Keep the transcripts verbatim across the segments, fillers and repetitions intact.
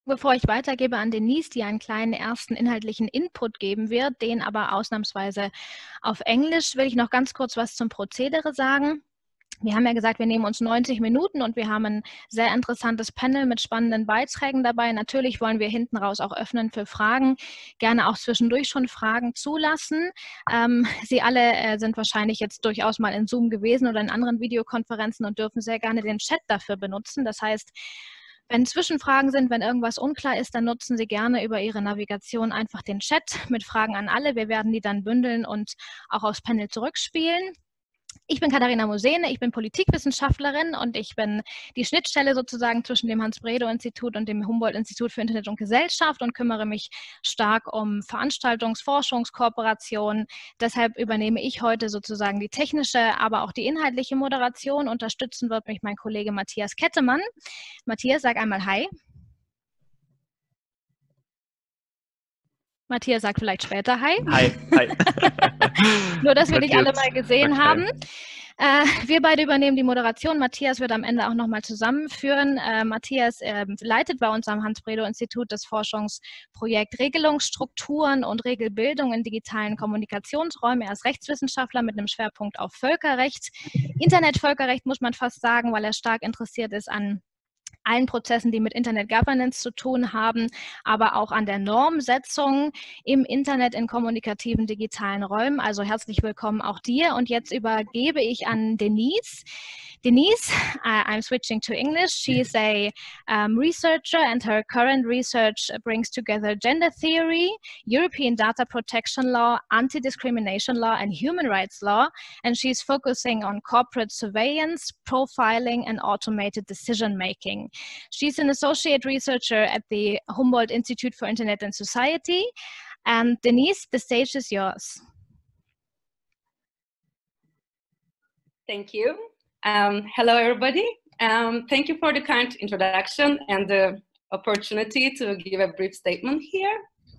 Bevor ich weitergebe an Denise, die einen kleinen ersten inhaltlichen Input geben wird, den aber ausnahmsweise auf Englisch, will ich noch ganz kurz was zum Prozedere sagen. Wir haben ja gesagt, wir nehmen uns neunzig Minuten und wir haben ein sehr interessantes Panel mit spannenden Beiträgen dabei. Natürlich wollen wir hinten raus auch öffnen für Fragen, gerne auch zwischendurch schon Fragen zulassen. Ähm, Sie alle äh, sind wahrscheinlich jetzt durchaus mal in Zoom gewesen oder in anderen Videokonferenzen und dürfen sehr gerne den Chat dafür benutzen. Das heißt, wenn Zwischenfragen sind, wenn irgendwas unklar ist, dann nutzen Sie gerne über Ihre Navigation einfach den Chat mit Fragen an alle. Wir werden die dann bündeln und auch aufs Panel zurückspielen. Ich bin Katharina Mosene, ich bin Politikwissenschaftlerin und ich bin die Schnittstelle sozusagen zwischen dem Hans-Bredow-Institut und dem Humboldt-Institut für Internet und Gesellschaft und kümmere mich stark um Veranstaltungs-, Forschungskooperation. Deshalb übernehme ich heute sozusagen die technische, aber auch die inhaltliche Moderation. Unterstützen wird mich mein Kollege Matthias Kettemann. Matthias, sag einmal Hi. Matthias sagt vielleicht später Hi. Hi, hi. Nur, dass wir dich alle mal gesehen okay. haben. Äh, wir beide übernehmen die Moderation. Matthias wird am Ende auch nochmal zusammenführen. Äh, Matthias äh, leitet bei uns am Hans-Bredow-Institut das Forschungsprojekt Regelungsstrukturen und Regelbildung in digitalen Kommunikationsräumen. Er ist Rechtswissenschaftler mit einem Schwerpunkt auf Völkerrecht. Internetvölkerrecht muss man fast sagen, weil er stark interessiert ist an allen Prozessen, die mit Internet Governance zu tun haben, aber auch an der Normsetzung im Internet in kommunikativen digitalen Räumen. Also herzlich willkommen auch dir. Und jetzt übergebe ich an Denise. Denise, uh, I'm switching to English. She is a um, researcher and her current research brings together gender theory, European data protection law, anti-discrimination law and human rights law. And she's focusing on corporate surveillance, profiling and automated decision making. She's an associate researcher at the Humboldt Institute for Internet and Society. And Denise, the stage is yours. Thank you. Um, hello, everybody. Um, thank you for the kind introduction and the opportunity to give a brief statement here.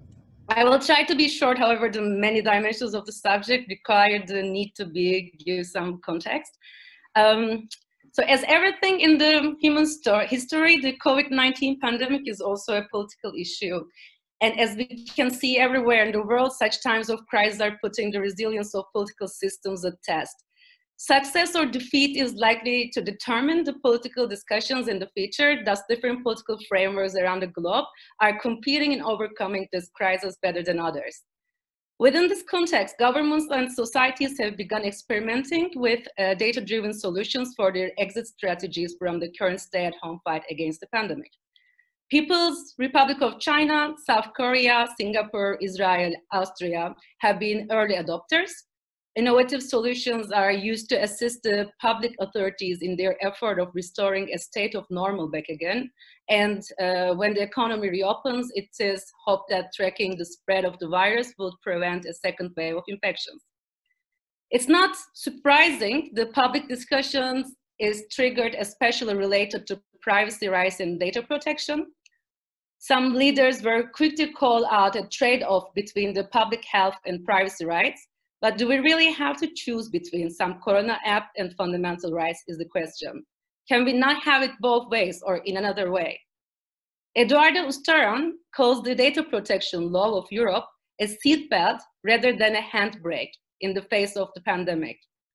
I will try to be short, however, the many dimensions of the subject require the need to be give some context. Um, so as everything in the human story, history, the COVID nineteen pandemic is also a political issue. And as we can see everywhere in the world, such times of crisis are putting the resilience of political systems at test. Success or defeat is likely to determine the political discussions in the future. Thus, different political frameworks around the globe are competing in overcoming this crisis better than others. Within this context, governments and societies have begun experimenting with uh, data-driven solutions for their exit strategies from the current stay-at-home fight against the pandemic. People's Republic of China, South Korea, Singapore, Israel, Austria have been early adopters. Innovative solutions are used to assist the public authorities in their effort of restoring a state of normal back again. And uh, when the economy reopens, it is hoped that tracking the spread of the virus will prevent a second wave of infections. It's not surprising the public discussions is triggered, especially related to privacy rights and data protection. Some leaders were quick to call out a trade-off between the public health and privacy rights. But do we really have to choose between some Corona app and fundamental rights is the question. Can we not have it both ways or in another way? Eduardo Ustaran calls the data protection law of Europe a seatbelt rather than a handbrake in the face of the pandemic.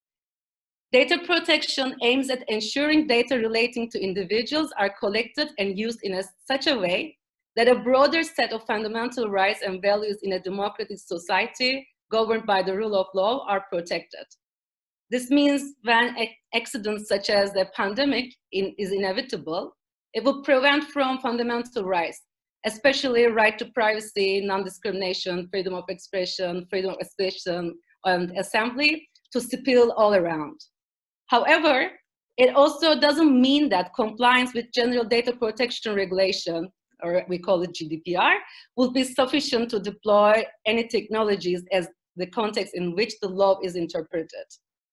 Data protection aims at ensuring data relating to individuals are collected and used in a, such a way that a broader set of fundamental rights and values in a democratic society governed by the rule of law are protected. This means when accidents such as the pandemic in, is inevitable, it will prevent from fundamental rights, especially right to privacy, non-discrimination, freedom of expression, freedom of expression, and assembly to spill all around. However, it also doesn't mean that compliance with general data protection regulation, or we call it G D P R, will be sufficient to deploy any technologies as the context in which the law is interpreted.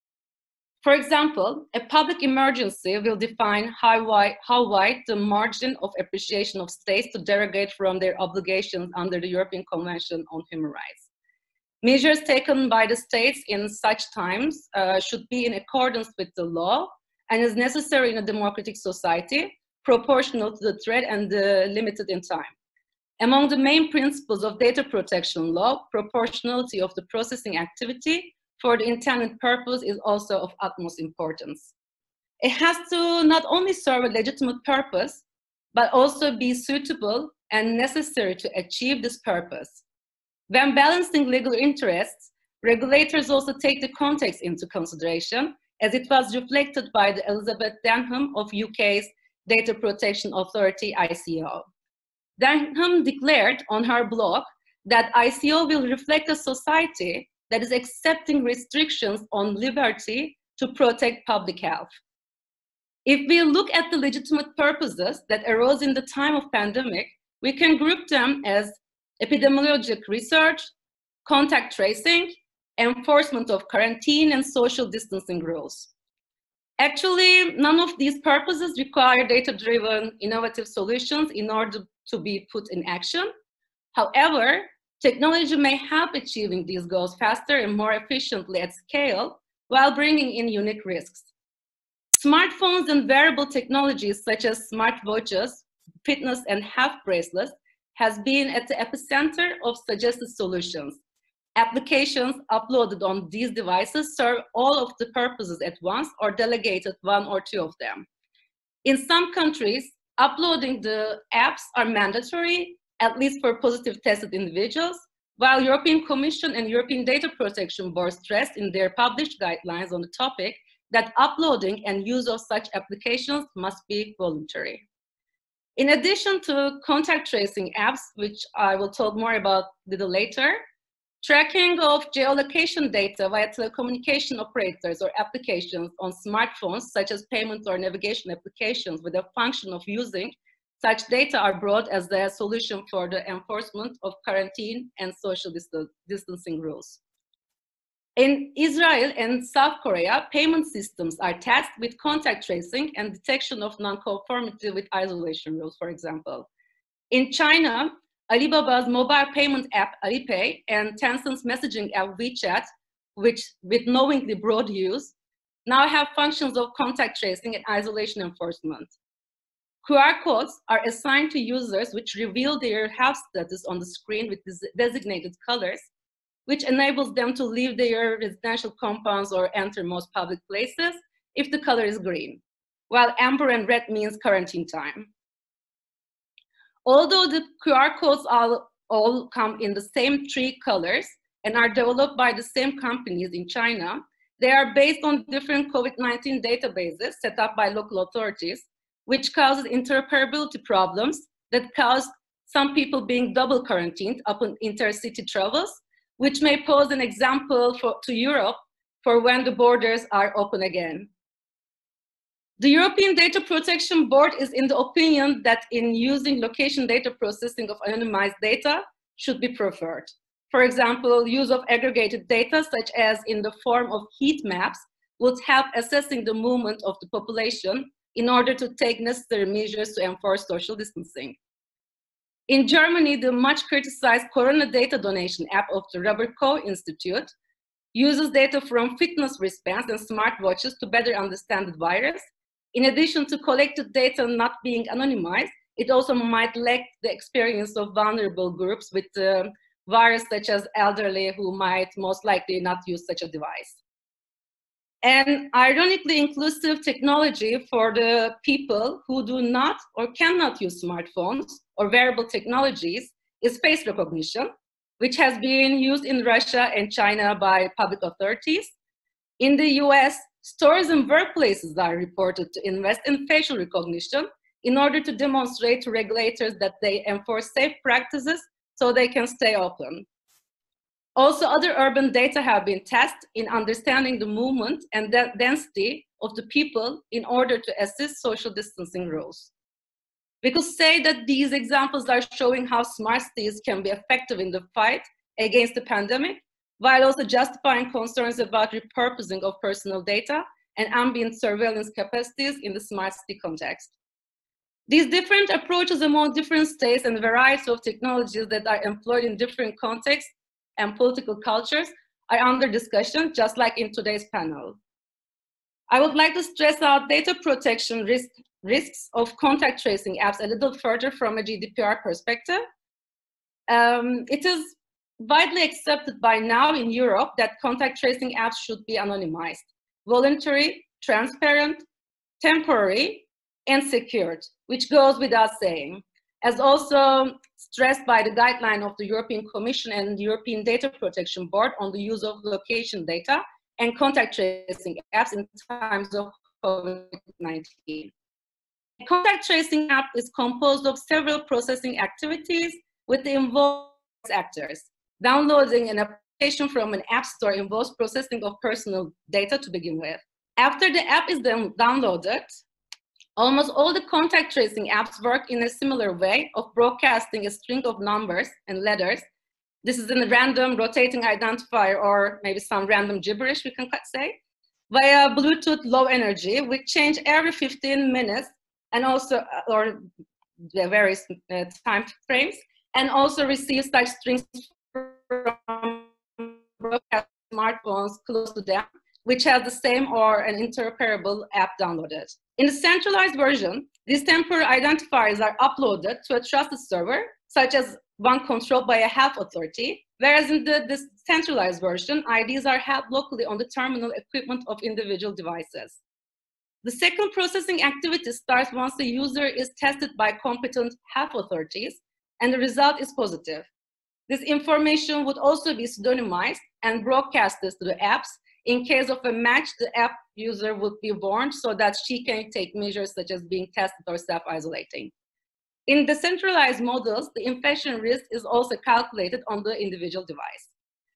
For example, a public emergency will define how wide, how wide the margin of appreciation of states to derogate from their obligations under the European Convention on Human Rights. Measures taken by the states in such times uh, should be in accordance with the law and is necessary in a democratic society proportional to the threat and uh, limited in time. Among the main principles of data protection law, proportionality of the processing activity for the intended purpose is also of utmost importance. It has to not only serve a legitimate purpose, but also be suitable and necessary to achieve this purpose. When balancing legal interests, regulators also take the context into consideration, as it was reflected by the Elizabeth Denham of U K's Data Protection Authority, I C O. Denham declared on her blog that I C O will reflect a society that is accepting restrictions on liberty to protect public health. If we look at the legitimate purposes that arose in the time of pandemic, we can group them as epidemiologic research, contact tracing, enforcement of quarantine, and social distancing rules. Actually, none of these purposes require data-driven innovative solutions in order to be put in action. However, technology may help achieving these goals faster and more efficiently at scale while bringing in unique risks. Smartphones and wearable technologies such as smartwatches, fitness and health bracelets has been at the epicenter of suggested solutions. Applications uploaded on these devices serve all of the purposes at once or delegated one or two of them. In some countries, uploading the apps are mandatory, at least for positive tested individuals, while European Commission and European Data Protection Board stressed in their published guidelines on the topic that uploading and use of such applications must be voluntary. In addition to contact tracing apps, which I will talk more about a little later, tracking of geolocation data via telecommunication operators or applications on smartphones, such as payment or navigation applications with a function of using such data are brought as the solution for the enforcement of quarantine and social distance, distancing rules. In Israel and South Korea, payment systems are tasked with contact tracing and detection of non-conformity with isolation rules, for example. In China, Alibaba's mobile payment app Alipay and Tencent's messaging app WeChat, which with knowingly broad use, now have functions of contact tracing and isolation enforcement. Q R codes are assigned to users which reveal their health status on the screen with designated colors, which enables them to leave their residential compounds or enter most public places if the color is green, while amber and red means quarantine time. Although the Q R codes all, all come in the same three colors and are developed by the same companies in China, they are based on different COVID nineteen databases set up by local authorities, which causes interoperability problems that cause some people being double quarantined upon intercity travels, which may pose an example for, to Europe for when the borders are open again. The European Data Protection Board is in the opinion that in using location data processing of anonymized data should be preferred. For example, use of aggregated data, such as in the form of heat maps, would help assessing the movement of the population in order to take necessary measures to enforce social distancing. In Germany, the much criticized Corona Data Donation app of the Robert Koch Institute uses data from fitness wristbands and smartwatches to better understand the virus. In addition to collected data not being anonymized, it also might lack the experience of vulnerable groups with the virus, such as elderly, who might most likely not use such a device. And ironically, inclusive technology for the people who do not or cannot use smartphones or wearable technologies is face recognition, which has been used in Russia and China by public authorities. In the U S, stores and workplaces are reported to invest in facial recognition in order to demonstrate to regulators that they enforce safe practices so they can stay open. Also, other urban data have been tested in understanding the movement and the density of the people in order to assist social distancing rules. We could say that these examples are showing how smart cities can be effective in the fight against the pandemic, while also justifying concerns about repurposing of personal data and ambient surveillance capacities in the smart city context. These different approaches among different states and variety of technologies that are employed in different contexts and political cultures are under discussion, just like in today's panel. I would like to stress out data protection risks risks of contact tracing apps a little further from a G D P R perspective. Um, it is widely accepted by now in Europe that contact tracing apps should be anonymized, voluntary, transparent, temporary, and secured, which goes without saying, as also stressed by the guideline of the European Commission and the European Data Protection Board on the use of location data and contact tracing apps in times of COVID nineteen. A contact tracing app is composed of several processing activities with the involved actors. Downloading an application from an app store involves processing of personal data to begin with. After the app is then downloaded, almost all the contact tracing apps work in a similar way of broadcasting a string of numbers and letters. This is a random rotating identifier, or maybe some random gibberish we can say, via Bluetooth low energy, which change every fifteen minutes, and also, or various uh, time frames, and also receive such strings from broadcast smartphones close to them, which has the same or an interoperable app downloaded. In the centralized version, these temporary identifiers are uploaded to a trusted server, such as one controlled by a health authority, whereas in the decentralized version, I Ds are held locally on the terminal equipment of individual devices. The second processing activity starts once the user is tested by competent health authorities, and the result is positive. This information would also be pseudonymized and broadcasted to the apps. In case of a match, the app user would be warned so that she can take measures such as being tested or self-isolating. In decentralized models, the infection risk is also calculated on the individual device.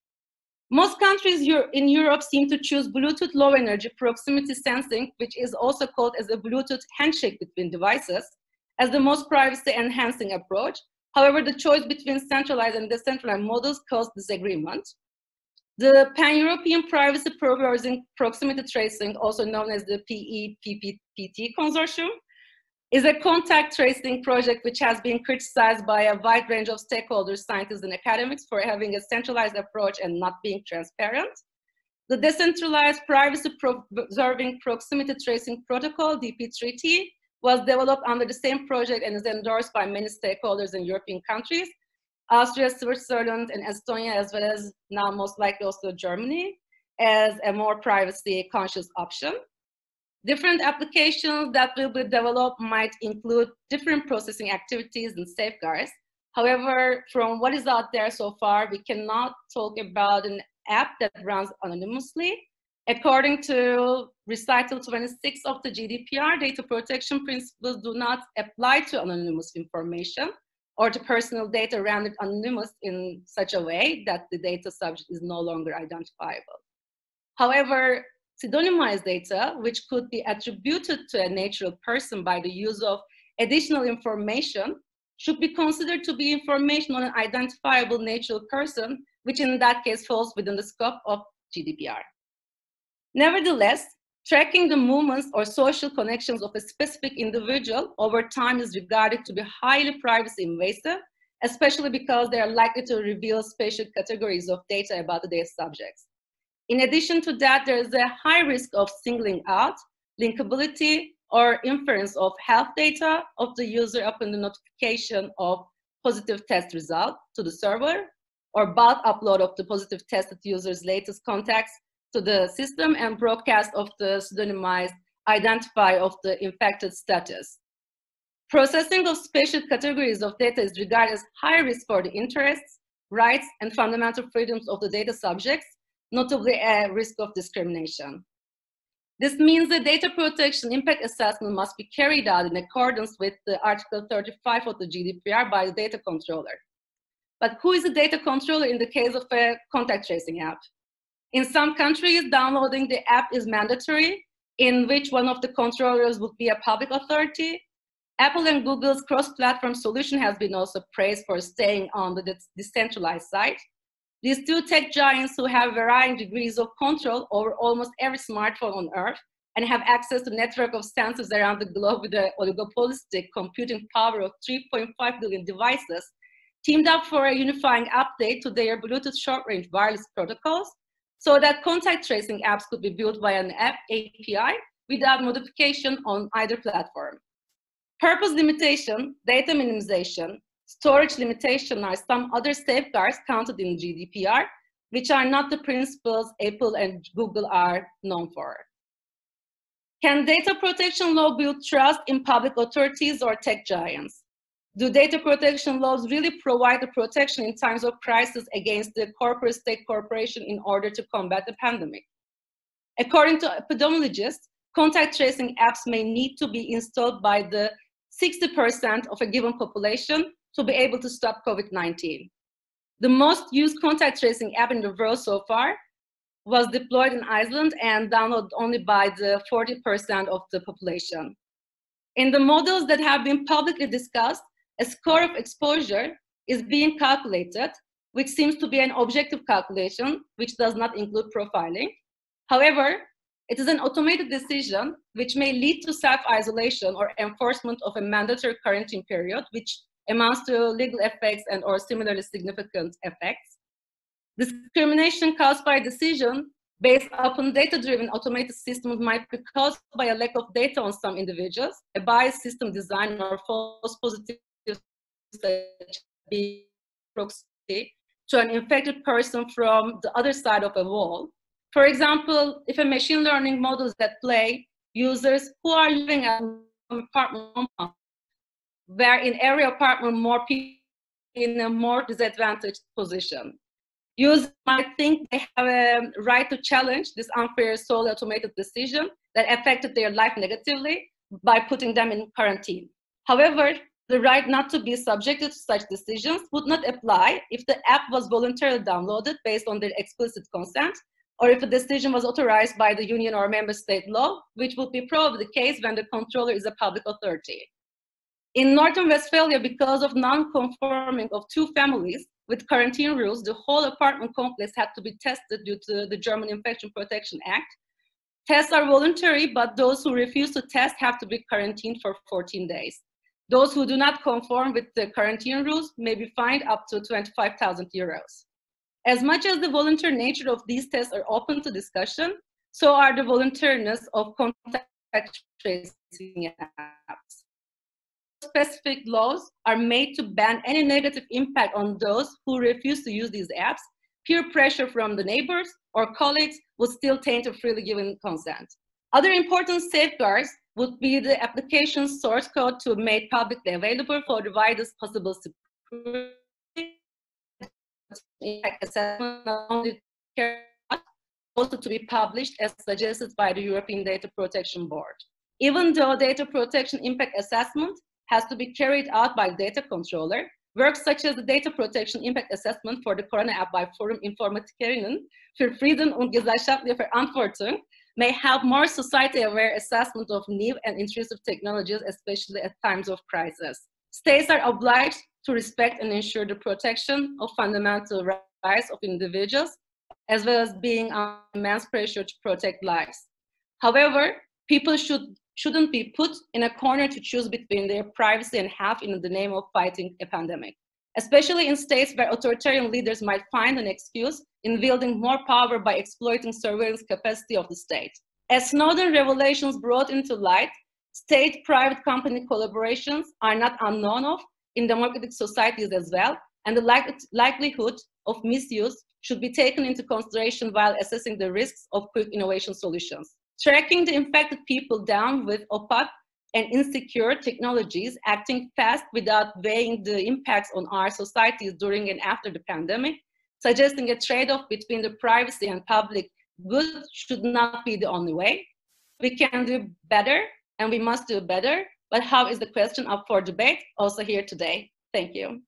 Most countries in Europe seem to choose Bluetooth low energy proximity sensing, which is also called as a Bluetooth handshake between devices, as the most privacy enhancing approach. However, the choice between centralized and decentralized models caused disagreement. The Pan-European Privacy Proposing Proximity Tracing, also known as the P E P P P T Consortium, is a contact tracing project which has been criticized by a wide range of stakeholders, scientists, and academics for having a centralized approach and not being transparent. The Decentralized Privacy Preserving Proximity Tracing Protocol, D P three T, was developed under the same project and is endorsed by many stakeholders in European countries, Austria, Switzerland, and Estonia, as well as now most likely also Germany, as a more privacy conscious option. Different applications that will be developed might include different processing activities and safeguards. However, from what is out there so far, we cannot talk about an app that runs anonymously. According to recital twenty-six of the G D P R, data protection principles do not apply to anonymous information or to personal data rendered anonymous in such a way that the data subject is no longer identifiable. However, pseudonymized data, which could be attributed to a natural person by the use of additional information, should be considered to be information on an identifiable natural person, which in that case falls within the scope of G D P R. Nevertheless, tracking the movements or social connections of a specific individual over time is regarded to be highly privacy invasive, especially because they are likely to reveal spatial categories of data about the data subjects. In addition to that, there is a high risk of singling out, linkability, or inference of health data of the user upon the notification of positive test result to the server, or bulk upload of the positive tested user's latest contacts to the system, and broadcast of the pseudonymized identifier of the infected status. Processing of spatial categories of data is regarded as high risk for the interests, rights, and fundamental freedoms of the data subjects, notably a risk of discrimination. This means the data protection impact assessment must be carried out in accordance with the Article thirty-five of the G D P R by the data controller. But who is a data controller in the case of a contact tracing app? In some countries, downloading the app is mandatory, in which one of the controllers would be a public authority. Apple and Google's cross-platform solution has been also praised for staying on the decentralized side. These two tech giants, who have varying degrees of control over almost every smartphone on Earth and have access to a network of sensors around the globe with an oligopolistic computing power of three point five billion devices, teamed up for a unifying update to their Bluetooth short-range wireless protocols so that contact tracing apps could be built via an app A P I without modification on either platform. Purpose limitation, data minimization, storage limitation are some other safeguards counted in G D P R, which are not the principles Apple and Google are known for. Can data protection law build trust in public authorities or tech giants? Do data protection laws really provide the protection in times of crisis against the corporate state corporation in order to combat the pandemic? According to epidemiologists, contact tracing apps may need to be installed by the sixty percent of a given population to be able to stop COVID nineteen. The most used contact tracing app in the world so far was deployed in Iceland and downloaded only by the forty percent of the population. In the models that have been publicly discussed, a score of exposure is being calculated, which seems to be an objective calculation, which does not include profiling. However, it is an automated decision which may lead to self-isolation or enforcement of a mandatory quarantine period, which amounts to legal effects and or similarly significant effects. Discrimination caused by a decision based upon data-driven automated systems might be caused by a lack of data on some individuals, a biased system design, or false positives proxy to an infected person from the other side of a wall. For example, if a machine learning models that play users who are living at an apartment where in every apartment more people in a more disadvantaged position. Users might think they have a right to challenge this unfair solely automated decision that affected their life negatively by putting them in quarantine. However, the right not to be subjected to such decisions would not apply if the app was voluntarily downloaded based on their explicit consent, or if a decision was authorized by the union or member state law, which would be probably the case when the controller is a public authority. In Northern Westphalia, because of non-conforming of two families with quarantine rules, the whole apartment complex had to be tested due to the German Infection Protection Act. Tests are voluntary, but those who refuse to test have to be quarantined for fourteen days. Those who do not conform with the quarantine rules may be fined up to twenty-five thousand euros. As much as the voluntary nature of these tests are open to discussion, so are the voluntariness of contact tracing apps. Specific laws are made to ban any negative impact on those who refuse to use these apps. Peer pressure from the neighbors or colleagues would still taint a freely given consent. Other important safeguards would be the application source code to be made publicly available for the widest possible security. Impact assessment not only also to be published as suggested by the European Data Protection Board. Even though data protection impact assessment has to be carried out by the data controller, works such as the data protection impact assessment for the Corona app by Forum Informatikerinnen für Frieden und gesellschaftliche Verantwortung may help more society-aware assessment of new and intrusive technologies, especially at times of crisis. States are obliged to respect and ensure the protection of fundamental rights of individuals, as well as being under immense pressure to protect lives. However, people should, shouldn't be put in a corner to choose between their privacy and health in the name of fighting a pandemic, especially in states where authoritarian leaders might find an excuse in wielding more power by exploiting surveillance capacity of the state. As Snowden revelations brought into light, state-private company collaborations are not unknown of in democratic societies as well, and the like likelihood of misuse should be taken into consideration while assessing the risks of quick innovation solutions. Tracking the infected people down with opaque and insecure technologies, acting fast without weighing the impacts on our societies during and after the pandemic, suggesting a trade-off between the privacy and public good should not be the only way. We can do better, and we must do better, but how is the question up for debate also here today? Thank you.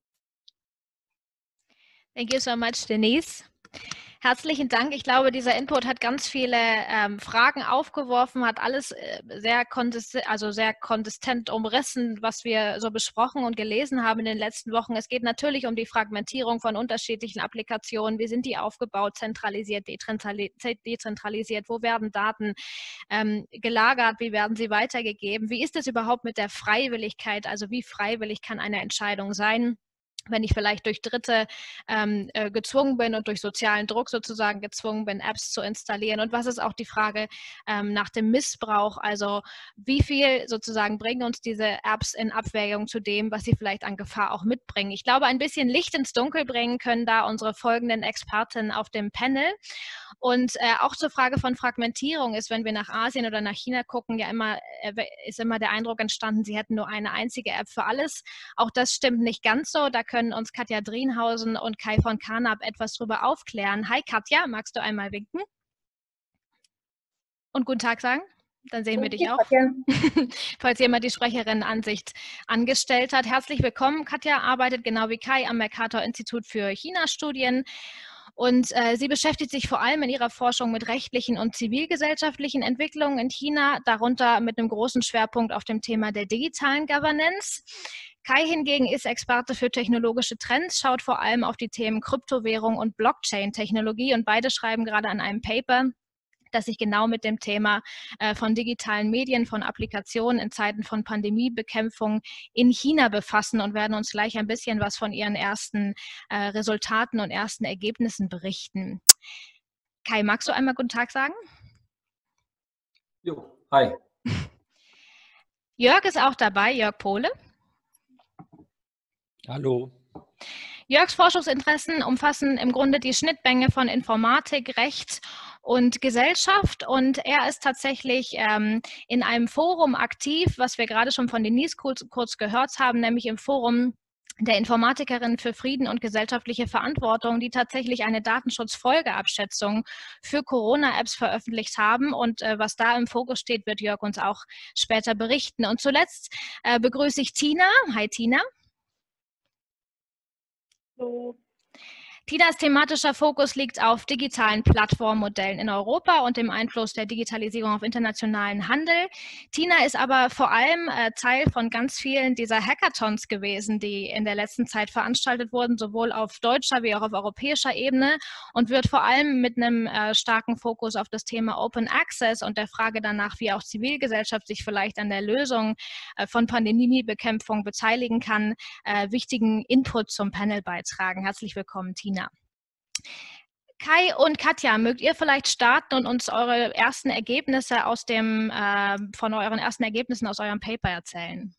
Thank you so much, Denise. Herzlichen Dank. Ich glaube, dieser Input hat ganz viele ähm, Fragen aufgeworfen, hat alles äh, sehr, konsistent, also sehr konsistent umrissen, was wir so besprochen und gelesen haben in den letzten Wochen. Es geht natürlich um die Fragmentierung von unterschiedlichen Applikationen. Wie sind die aufgebaut, zentralisiert, dezentralisiert? Wo werden Daten ähm, gelagert? Wie werden sie weitergegeben? Wie ist es überhaupt mit der Freiwilligkeit? Also wie freiwillig kann eine Entscheidung sein? wenn ich vielleicht durch Dritte ähm, äh, gezwungen bin und durch sozialen Druck sozusagen gezwungen bin, Apps zu installieren? Und was ist auch die Frage ähm, nach dem Missbrauch? Also wie viel sozusagen bringen uns diese Apps in Abwägung zu dem, was sie vielleicht an Gefahr auch mitbringen? Ich glaube, ein bisschen Licht ins Dunkel bringen können da unsere folgenden Expertinnen auf dem Panel. Und äh, auch zur Frage von Fragmentierung ist, wenn wir nach Asien oder nach China gucken, ja immer, äh, ist immer der Eindruck entstanden, sie hätten nur eine einzige App für alles. Auch das stimmt nicht ganz so. Da können uns Katja Drienhausen und Kai von Carnap etwas drüber aufklären. Hi Katja, magst du einmal winken? Und guten Tag sagen? Dann sehen wir dich auch. Falls jemand die Sprecherinnenansicht angestellt hat. Herzlich willkommen. Katja arbeitet genau wie Kai am Mercator-Institut für China-Studien. Und äh, sie beschäftigt sich vor allem in ihrer Forschung mit rechtlichen und zivilgesellschaftlichen Entwicklungen in China, darunter mit einem großen Schwerpunkt auf dem Thema der digitalen Governance. Kai hingegen ist Experte für technologische Trends, schaut vor allem auf die Themen Kryptowährung und Blockchain-Technologie und beide schreiben gerade an einem Paper, das sich genau mit dem Thema äh, von digitalen Medien, von Applikationen in Zeiten von Pandemiebekämpfung in China befassen und werden uns gleich ein bisschen was von ihren ersten äh, Resultaten und ersten Ergebnissen berichten. Kai, magst du einmal guten Tag sagen? Jo, hi. Jörg ist auch dabei, Jörg Pohle. Hallo. Jörgs Forschungsinteressen umfassen im Grunde die Schnittmenge von Informatik, Recht und Gesellschaft und er ist tatsächlich ähm, in einem Forum aktiv, was wir gerade schon von Denise kurz, kurz gehört haben, nämlich im Forum der Informatikerin für Frieden und gesellschaftliche Verantwortung, die tatsächlich eine Datenschutzfolgeabschätzung für Corona-Apps veröffentlicht haben. Und äh, was da im Fokus steht, wird Jörg uns auch später berichten. Und zuletzt äh, begrüße ich Tina. Hi Tina. Hallo. Tinas thematischer Fokus liegt auf digitalen Plattformmodellen in Europa und dem Einfluss der Digitalisierung auf internationalen Handel. Tina ist aber vor allem äh, Teil von ganz vielen dieser Hackathons gewesen, die in der letzten Zeit veranstaltet wurden, sowohl auf deutscher wie auch auf europäischer Ebene und wird vor allem mit einem äh, starken Fokus auf das Thema Open Access und der Frage danach, wie auch Zivilgesellschaft sich vielleicht an der Lösung äh, von Pandemiebekämpfung beteiligen kann, äh, wichtigen Input zum Panel beitragen. Herzlich willkommen, Tina. Kai und Katja, mögt ihr vielleicht starten und uns eure ersten Ergebnisse aus dem, äh, von euren ersten Ergebnissen aus eurem Paper erzählen?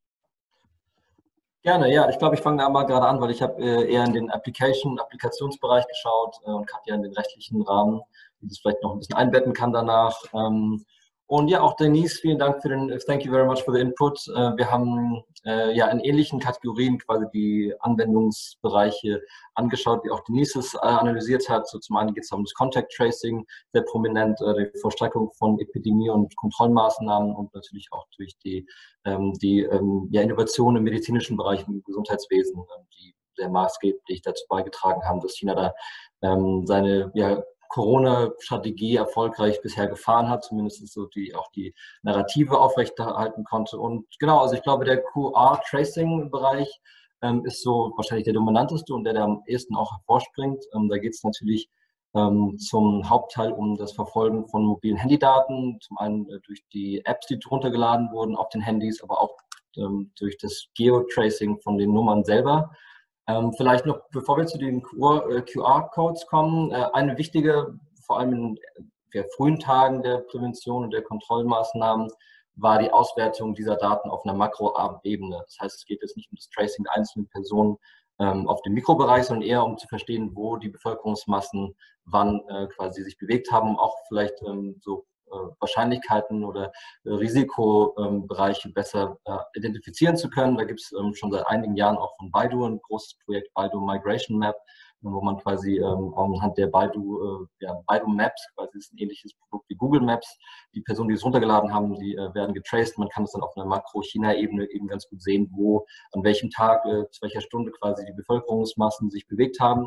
Gerne, ja. Ich glaube, ich fange da mal gerade an, weil ich habe äh, eher in den Application, Applikationsbereich geschaut äh, und Katja in den rechtlichen Rahmen, die das vielleicht noch ein bisschen einbetten kann danach. Ähm, Und ja, auch Denise, vielen Dank für den, thank you very much for the input. Wir haben äh, ja in ähnlichen Kategorien quasi die Anwendungsbereiche angeschaut, wie auch Denise es äh, analysiert hat. So zum einen geht es um das Contact Tracing, sehr prominent, äh, die Vollstreckung von Epidemie- und Kontrollmaßnahmen und natürlich auch durch die, ähm, die ähm, ja, Innovation im medizinischen Bereich, im Gesundheitswesen, äh, die sehr maßgeblich dazu beigetragen haben, dass China da ähm, seine ja, Corona-Strategie erfolgreich bisher gefahren hat, zumindest so die auch die Narrative aufrechterhalten konnte. Und genau, also ich glaube, der Q R-Tracing-Bereich ähm, ist so wahrscheinlich der dominanteste und der, der am ehesten auch hervorspringt. Ähm, da geht es natürlich ähm, zum Hauptteil um das Verfolgen von mobilen Handydaten, zum einen äh, durch die Apps, die runtergeladen wurden auf den Handys, aber auch ähm, durch das Geotracing von den Nummern selber. Ähm, vielleicht noch, bevor wir zu den Q R-Codes kommen, äh, eine wichtige, vor allem in der frühen Tagen der Prävention und der Kontrollmaßnahmen, war die Auswertung dieser Daten auf einer Makroebene. Das heißt, es geht jetzt nicht um das Tracing einzelner Personen ähm, auf dem Mikrobereich, sondern eher um zu verstehen, wo die Bevölkerungsmassen wann äh, quasi sich bewegt haben, um auch vielleicht ähm, so Wahrscheinlichkeiten oder Risikobereiche besser identifizieren zu können. Da gibt es schon seit einigen Jahren auch von Baidu ein großes Projekt, Baidu Migration Map, wo man quasi anhand der Baidu, ja, Baidu Maps, quasi ist ein ähnliches Produkt wie Google Maps, die Personen, die es runtergeladen haben, die werden getraced. Man kann es dann auf einer Makro-China-Ebene eben ganz gut sehen, wo, an welchem Tag, zu welcher Stunde quasi die Bevölkerungsmassen sich bewegt haben.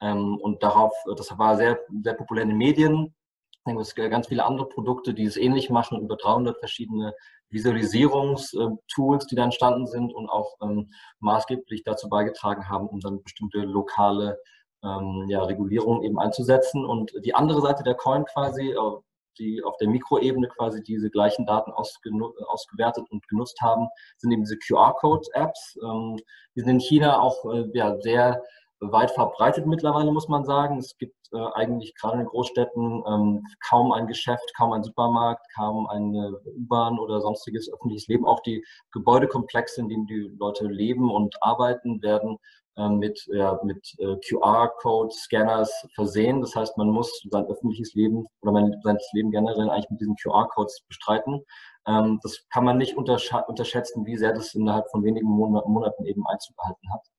Und darauf, das war sehr, sehr populär in den Medien. Ich denke, es gibt ganz viele andere Produkte, die es ähnlich machen, über dreihundert verschiedene Visualisierungstools, die da entstanden sind und auch ähm, maßgeblich dazu beigetragen haben, um dann bestimmte lokale ähm, ja, Regulierungen eben einzusetzen. Und die andere Seite der Coin quasi, die auf der Mikroebene quasi diese gleichen Daten ausgewertet und genutzt haben, sind eben diese Q R-Code-Apps. Ähm, die sind in China auch äh, ja, sehr weit verbreitet mittlerweile, muss man sagen. Es gibt äh, eigentlich gerade in den Großstädten ähm, kaum ein Geschäft, kaum ein Supermarkt, kaum eine U-Bahn oder sonstiges öffentliches Leben. Auch die Gebäudekomplexe, in denen die Leute leben und arbeiten, werden äh, mit, ja, mit äh, Q R-Code-Scanners versehen. Das heißt, man muss sein öffentliches Leben oder sein Leben generell eigentlich mit diesen Q R-Codes bestreiten. Ähm, das kann man nicht unterschätzen, wie sehr das innerhalb von wenigen Monaten eben Einzug gehalten hat.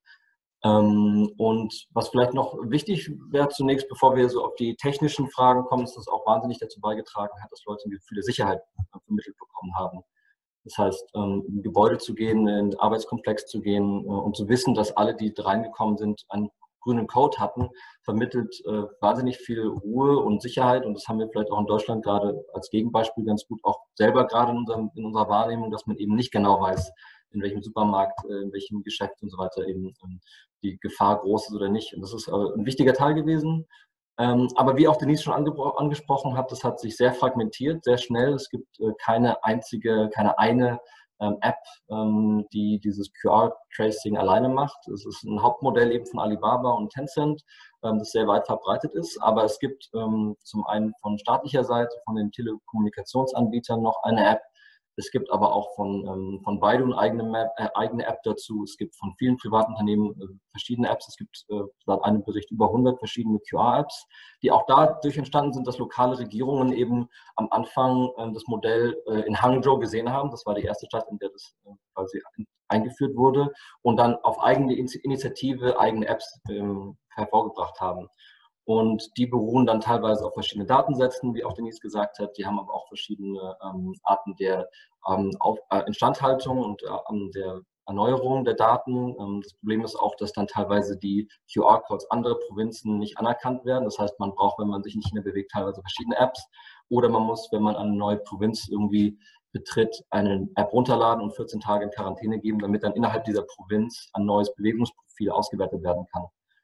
Ähm, und was vielleicht noch wichtig wäre zunächst, bevor wir so auf die technischen Fragen kommen, ist, dass das auch wahnsinnig dazu beigetragen hat, dass Leute ein Gefühl der Sicherheit vermittelt bekommen haben. Das heißt, ähm, in Gebäude zu gehen, in den Arbeitskomplex zu gehen äh, und zu wissen, dass alle, die reingekommen sind, einen grünen Code hatten, vermittelt äh, wahnsinnig viel Ruhe und Sicherheit. Und das haben wir vielleicht auch in Deutschland gerade als Gegenbeispiel ganz gut auch selber gerade in, unserem, in unserer Wahrnehmung, dass man eben nicht genau weiß, in welchem Supermarkt, äh, in welchem Geschäft und so weiter eben ähm, die Gefahr groß ist oder nicht. Und das ist äh, ein wichtiger Teil gewesen. Ähm, aber wie auch Denise schon ange angesprochen hat, das hat sich sehr fragmentiert, sehr schnell. Es gibt äh, keine einzige, keine eine ähm, App, ähm, die dieses Q R-Tracing alleine macht. Es ist ein Hauptmodell eben von Alibaba und Tencent, ähm, das sehr weit verbreitet ist. Aber es gibt ähm, zum einen von staatlicher Seite, von den Telekommunikationsanbietern noch eine App. Es gibt aber auch von, ähm, von Baidu eine eigene, Map, äh, eigene App dazu. Es gibt von vielen privaten Unternehmen äh, verschiedene Apps. Es gibt äh, laut einem Bericht über hundert verschiedene Q R-Apps, die auch dadurch entstanden sind, dass lokale Regierungen eben am Anfang äh, das Modell äh, in Hangzhou gesehen haben. Das war die erste Stadt, in der das äh, quasi eingeführt wurde und dann auf eigene Initiative eigene Apps äh, hervorgebracht haben. Und die beruhen dann teilweise auf verschiedenen Datensätzen, wie auch Denise gesagt hat. Die haben aber auch verschiedene ähm, Arten der ähm, auf, äh, Instandhaltung und äh, der Erneuerung der Daten. Ähm, das Problem ist auch, dass dann teilweise die Q R-Codes anderer Provinzen nicht anerkannt werden. Das heißt, man braucht, wenn man sich nicht mehr bewegt, teilweise verschiedene Apps. Oder man muss, wenn man eine neue Provinz irgendwie betritt, eine App runterladen und vierzehn Tage in Quarantäne geben, damit dann innerhalb dieser Provinz ein neues Bewegungsprofil ausgewertet werden kann.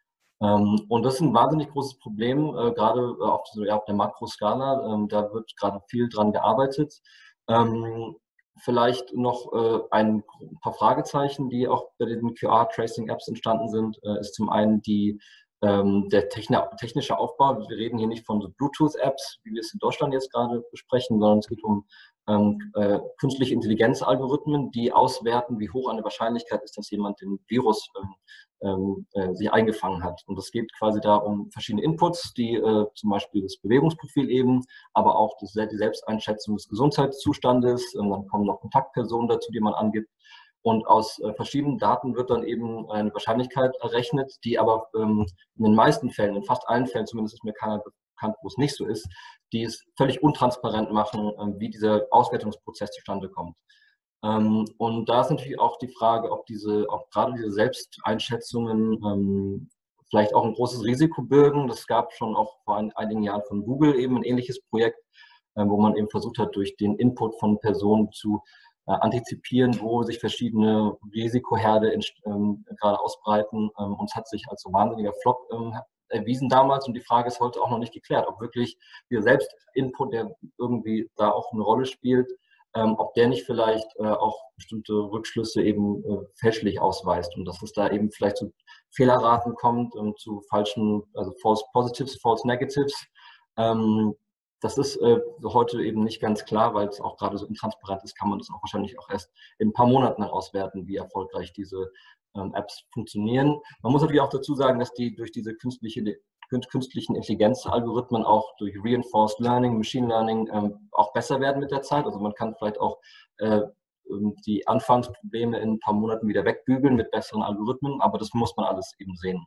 Und das ist ein wahnsinnig großes Problem, äh, gerade auf, ja, auf der Makroskala. Ähm, da wird gerade viel dran gearbeitet. Ähm, vielleicht noch äh, ein paar Fragezeichen, die auch bei den Q R-Tracing-Apps entstanden sind, äh, ist zum einen die, ähm, der technische Aufbau. Wir reden hier nicht von so Bluetooth-Apps, wie wir es in Deutschland jetzt gerade besprechen, sondern es geht um ähm, äh, künstliche Intelligenz-Algorithmen, die auswerten, wie hoch eine Wahrscheinlichkeit ist, dass jemand den Virus ähm, äh, sich eingefangen hat. Und es geht quasi da um verschiedene Inputs, die äh, zum Beispiel das Bewegungsprofil eben, aber auch das, die Selbsteinschätzung des Gesundheitszustandes. Und dann kommen noch Kontaktpersonen dazu, die man angibt. Und aus äh, verschiedenen Daten wird dann eben eine Wahrscheinlichkeit errechnet, die aber ähm, in den meisten Fällen, in fast allen Fällen, zumindest ist mir keiner bekannt, wo es nicht so ist, die es völlig untransparent machen, äh, wie dieser Auswertungsprozess zustande kommt. Ähm, und da ist natürlich auch die Frage, ob diese, auch gerade diese Selbsteinschätzungen ähm, vielleicht auch ein großes Risiko birgen. Das gab schon auch vor ein, einigen Jahren von Google eben ein ähnliches Projekt, äh, wo man eben versucht hat, durch den Input von Personen zu äh, antizipieren, wo sich verschiedene Risikoherde in, ähm, gerade ausbreiten. Ähm, und es hat sich als so wahnsinniger Flop ähm, erwiesen damals. Und die Frage ist heute auch noch nicht geklärt, ob wirklich dieser Selbstinput, der irgendwie da auch eine Rolle spielt, Ähm, ob der nicht vielleicht äh, auch bestimmte Rückschlüsse eben äh, fälschlich ausweist und dass es da eben vielleicht zu Fehlerraten kommt und zu falschen, also False Positives, False Negatives. Ähm, das ist äh, heute eben nicht ganz klar, weil es auch gerade so intransparent ist, kann man das auch wahrscheinlich auch erst in ein paar Monaten auswerten, wie erfolgreich diese ähm, Apps funktionieren. Man muss natürlich auch dazu sagen, dass die durch diese künstliche künstlichen Intelligenzalgorithmen auch durch Reinforced Learning, Machine Learning ähm, auch besser werden mit der Zeit. Also man kann vielleicht auch äh, die Anfangsprobleme in ein paar Monaten wieder wegbügeln mit besseren Algorithmen, aber das muss man alles eben sehen.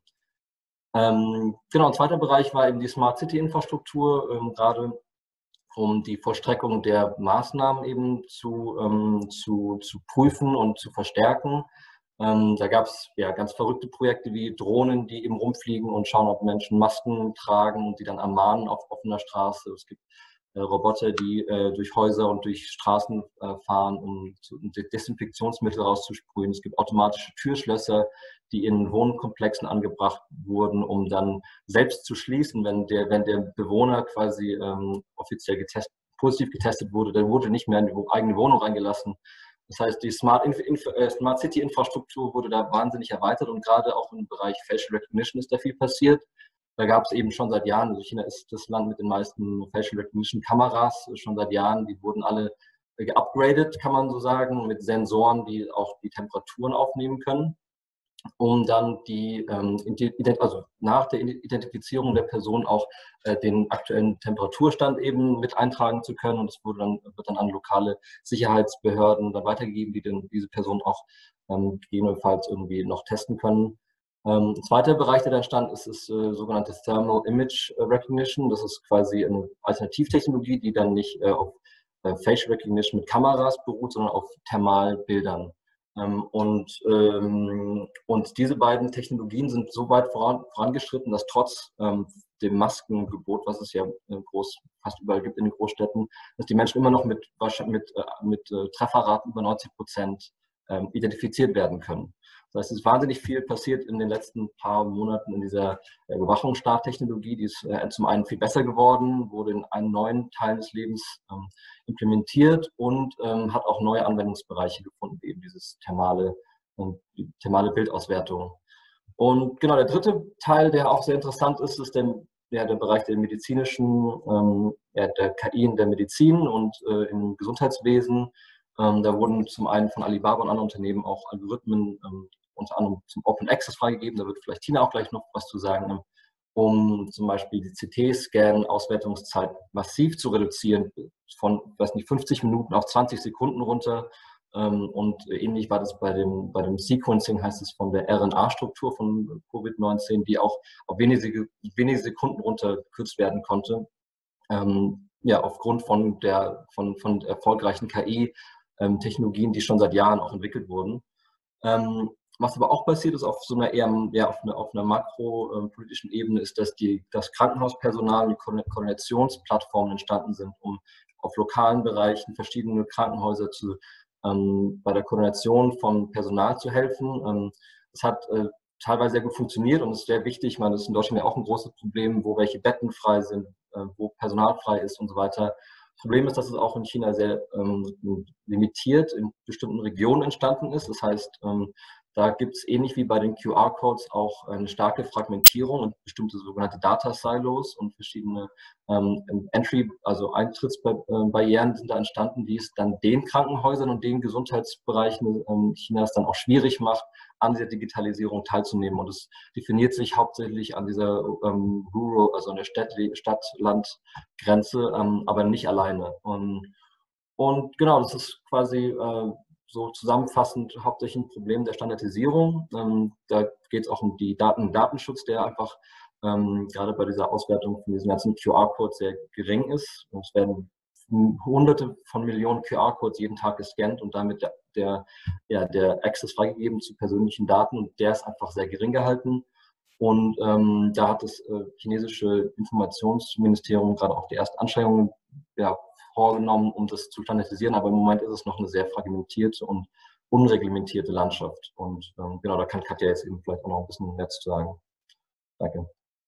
Ähm, genau, ein zweiter Bereich war eben die Smart City Infrastruktur, ähm, gerade um die Vollstreckung der Maßnahmen eben zu, ähm, zu, zu prüfen und zu verstärken. Ähm, da gab es ja ganz verrückte Projekte wie Drohnen, die eben rumfliegen und schauen, ob Menschen Masken tragen und die dann ermahnen auf offener Straße. Es gibt äh, Roboter, die äh, durch Häuser und durch Straßen äh, fahren, um, zu, um Desinfektionsmittel rauszusprühen. Es gibt automatische Türschlösser, die in Wohnkomplexen angebracht wurden, um dann selbst zu schließen, wenn der, wenn der Bewohner quasi ähm, offiziell getestet positiv getestet wurde, der wurde nicht mehr in die eigene Wohnung reingelassen. Das heißt, die Smart, Inf Inf äh, Smart City Infrastruktur wurde da wahnsinnig erweitert und gerade auch im Bereich Facial Recognition ist da viel passiert. Da gab es eben schon seit Jahren, also China ist das Land mit den meisten Facial Recognition Kameras, schon seit Jahren, die wurden alle geupgradet, kann man so sagen, mit Sensoren, die auch die Temperaturen aufnehmen können, um dann die, ähm, also nach der Identifizierung der Person auch äh, den aktuellen Temperaturstand eben mit eintragen zu können. Und es wurde dann, wird dann an lokale Sicherheitsbehörden dann weitergegeben, die dann diese Person auch ähm, gegebenenfalls irgendwie noch testen können. Ähm, ein zweiter Bereich, der da entstand, ist das äh, sogenannte Thermal Image Recognition. Das ist quasi eine Alternativtechnologie, die dann nicht äh, auf äh, Facial Recognition mit Kameras beruht, sondern auf Thermalbildern. Ähm, und, ähm, und diese beiden Technologien sind so weit voran, vorangeschritten, dass trotz ähm, dem Maskengebot, was es ja groß, fast überall gibt in den Großstädten, dass die Menschen immer noch mit, mit, äh, mit äh, Trefferraten über neunzig Prozent ähm, identifiziert werden können. Das heißt, es ist wahnsinnig viel passiert in den letzten paar Monaten in dieser äh, Überwachungsstarttechnologie. Die ist äh, zum einen viel besser geworden, wurde in einen neuen Teil des Lebens ähm, implementiert und ähm, hat auch neue Anwendungsbereiche gefunden, eben dieses thermale, äh, die thermale Bildauswertung. Und genau, der dritte Teil, der auch sehr interessant ist, ist der, ja, der Bereich der medizinischen, ähm, ja, der K I in der Medizin und äh, im Gesundheitswesen. Ähm, da wurden zum einen von Alibaba und anderen Unternehmen auch Algorithmen ähm, unter anderem zum Open Access freigegeben. Da wird vielleicht Tina auch gleich noch was zu sagen, um zum Beispiel die C T-Scan-Auswertungszeit massiv zu reduzieren, von, weiß nicht, fünfzig Minuten auf zwanzig Sekunden runter. Ähm, und ähnlich war das bei dem, bei dem Sequencing, heißt es, von der R N A-Struktur von Covid neunzehn, die auch auf wenige, wenige Sekunden runtergekürzt werden konnte. Ähm, ja, aufgrund von der, von, von erfolgreichen K I-Technologien, die schon seit Jahren auch entwickelt wurden. Ähm, was aber auch passiert ist auf so einer eher ja, auf einer, auf einer makropolitischen Ebene, ist, dass die, das Krankenhauspersonal, die Ko Koordinationsplattformen entstanden sind, um auf lokalen Bereichen verschiedene Krankenhäuser zu, ähm, bei der Koordination von Personal zu helfen. Ähm, das hat äh, teilweise sehr gut funktioniert und ist sehr wichtig. Ich meine, das ist in Deutschland ja auch ein großes Problem, wo welche Betten frei sind, äh, wo Personal frei ist und so weiter. Das Problem ist, dass es auch in China sehr ähm, limitiert in bestimmten Regionen entstanden ist. Das heißt, ähm, da gibt es ähnlich wie bei den Q R-Codes auch eine starke Fragmentierung und bestimmte sogenannte Data-Silos und verschiedene ähm, Entry, also Eintrittsbarrieren sind da entstanden, die es dann den Krankenhäusern und den Gesundheitsbereichen ähm, Chinas dann auch schwierig macht, an dieser Digitalisierung teilzunehmen. Und es definiert sich hauptsächlich an dieser ähm, Rural, also an der Stadt-Land-Grenze, ähm, aber nicht alleine. Und, und genau, das ist quasi äh, so zusammenfassend hauptsächlich ein Problem der Standardisierung. Ähm, da geht es auch um die Daten, Datenschutz, der einfach ähm, gerade bei dieser Auswertung von diesen ganzen Q R-Codes sehr gering ist. Und es werden Hunderte von Millionen Q R-Codes jeden Tag gescannt und damit der, der, ja, der Access freigegeben zu persönlichen Daten, und der ist einfach sehr gering gehalten. Und ähm, da hat das äh, chinesische Informationsministerium gerade auch die ersten Anstrengungen ja, vorgenommen, um das zu standardisieren, aber im Moment ist es noch eine sehr fragmentierte und unreglementierte Landschaft. Und ähm, genau, da kann Katja jetzt eben vielleicht auch noch ein bisschen mehr zu sagen. Danke.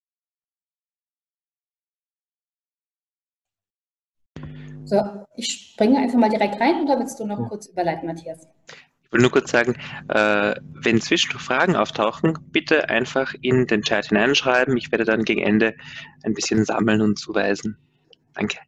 So, ich springe einfach mal direkt rein, oder willst du noch ja. kurz überleiten, Matthias? Ich will nur kurz sagen, äh, wenn zwischendurch Fragen auftauchen, bitte einfach in den Chat hineinschreiben. Ich werde dann gegen Ende ein bisschen sammeln und zuweisen. Danke.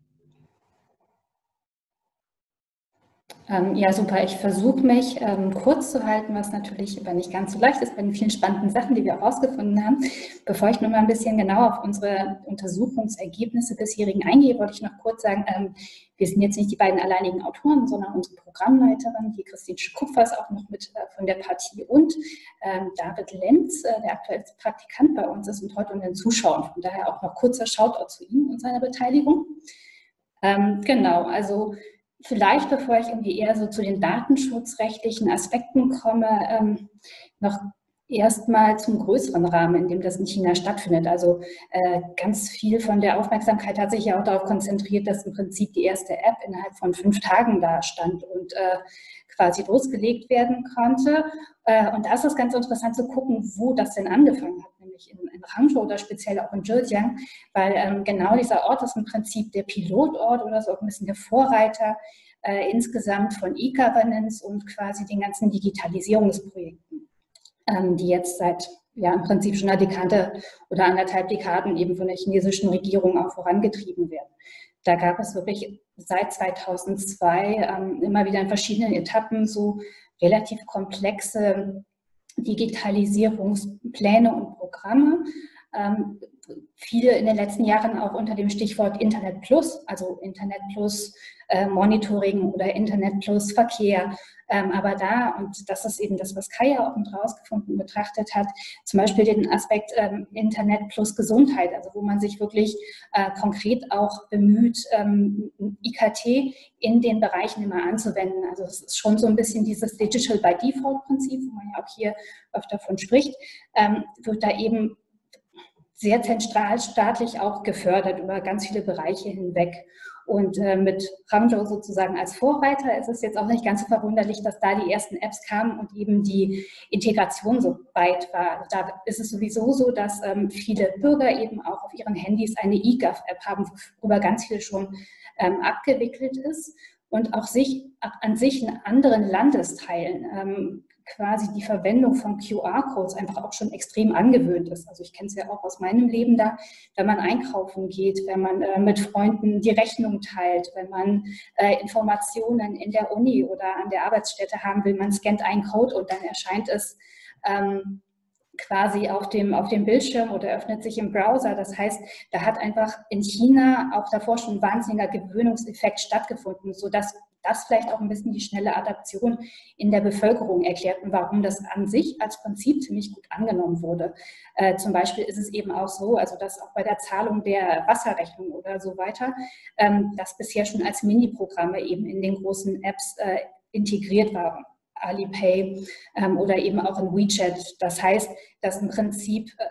Ähm, ja, super. Ich versuche mich ähm, kurz zu halten, was natürlich aber nicht ganz so leicht ist bei den vielen spannenden Sachen, die wir auch rausgefunden haben. Bevor ich noch mal ein bisschen genauer auf unsere Untersuchungsergebnisse bisherigen eingehe, wollte ich noch kurz sagen, ähm, wir sind jetzt nicht die beiden alleinigen Autoren, sondern unsere Programmleiterin, die Christine Kupfer, ist auch noch mit äh, von der Partie, und ähm, David Lenz, äh, der aktuell Praktikant bei uns ist und heute unter den Zuschauern. Von daher auch noch kurzer Shoutout zu ihm und seiner Beteiligung. Ähm, genau, also vielleicht, bevor ich irgendwie eher so zu den datenschutzrechtlichen Aspekten komme, ähm, noch erstmal zum größeren Rahmen, in dem das in China stattfindet. Also äh, ganz viel von der Aufmerksamkeit hat sich ja auch darauf konzentriert, dass im Prinzip die erste App innerhalb von fünf Tagen da stand und äh, quasi losgelegt werden konnte. Äh, und da ist es ganz interessant zu gucken, wo das denn angefangen hat, nämlich natürlich in, in Hangzhou oder speziell auch in Zhejiang, weil ähm, genau dieser Ort ist im Prinzip der Pilotort oder so ein bisschen der Vorreiter äh, insgesamt von E-Governance und quasi den ganzen Digitalisierungsprojekten, ähm, die jetzt seit ja im Prinzip schon eine Dekade oder anderthalb Dekaden eben von der chinesischen Regierung auch vorangetrieben werden. Da gab es wirklich seit zweitausendzwei ähm, immer wieder in verschiedenen Etappen so relativ komplexe Digitalisierungspläne und Programme. Ähm, viele in den letzten Jahren auch unter dem Stichwort Internet Plus, also Internet Plus äh, Monitoring oder Internet Plus Verkehr. Ähm, aber da, und das ist eben das, was Kaya auch mit rausgefunden betrachtet hat, zum Beispiel den Aspekt ähm, Internet plus Gesundheit, also wo man sich wirklich äh, konkret auch bemüht, ähm, I K T in den Bereichen immer anzuwenden. Also es ist schon so ein bisschen dieses Digital by Default Prinzip, wo man ja auch hier öfter davon spricht, ähm, wird da eben sehr zentral staatlich auch gefördert über ganz viele Bereiche hinweg. Und äh, mit Hangzhou sozusagen als Vorreiter ist es jetzt auch nicht ganz so verwunderlich, dass da die ersten Apps kamen und eben die Integration so weit war. Also da ist es sowieso so, dass ähm, viele Bürger eben auch auf ihren Handys eine eGov-App haben, worüber ganz viel schon ähm, abgewickelt ist und auch sich an sich in anderen Landesteilen ähm, quasi die Verwendung von Q R-Codes einfach auch schon extrem angewöhnt ist. Also ich kenne es ja auch aus meinem Leben da, wenn man einkaufen geht, wenn man äh, mit Freunden die Rechnung teilt, wenn man äh, Informationen in der Uni oder an der Arbeitsstätte haben will, man scannt einen Code und dann erscheint es ähm, quasi auf dem, auf dem Bildschirm oder öffnet sich im Browser. Das heißt, da hat einfach in China auch davor schon ein wahnsinniger Gewöhnungseffekt stattgefunden, sodass das vielleicht auch ein bisschen die schnelle Adaption in der Bevölkerung erklärt und warum das an sich als Prinzip ziemlich gut angenommen wurde. Äh, zum Beispiel ist es eben auch so, also dass auch bei der Zahlung der Wasserrechnung oder so weiter, ähm, das bisher schon als Mini-Programme eben in den großen Apps äh, integriert waren. Alipay ähm, oder eben auch in WeChat. Das heißt, dass im Prinzip äh,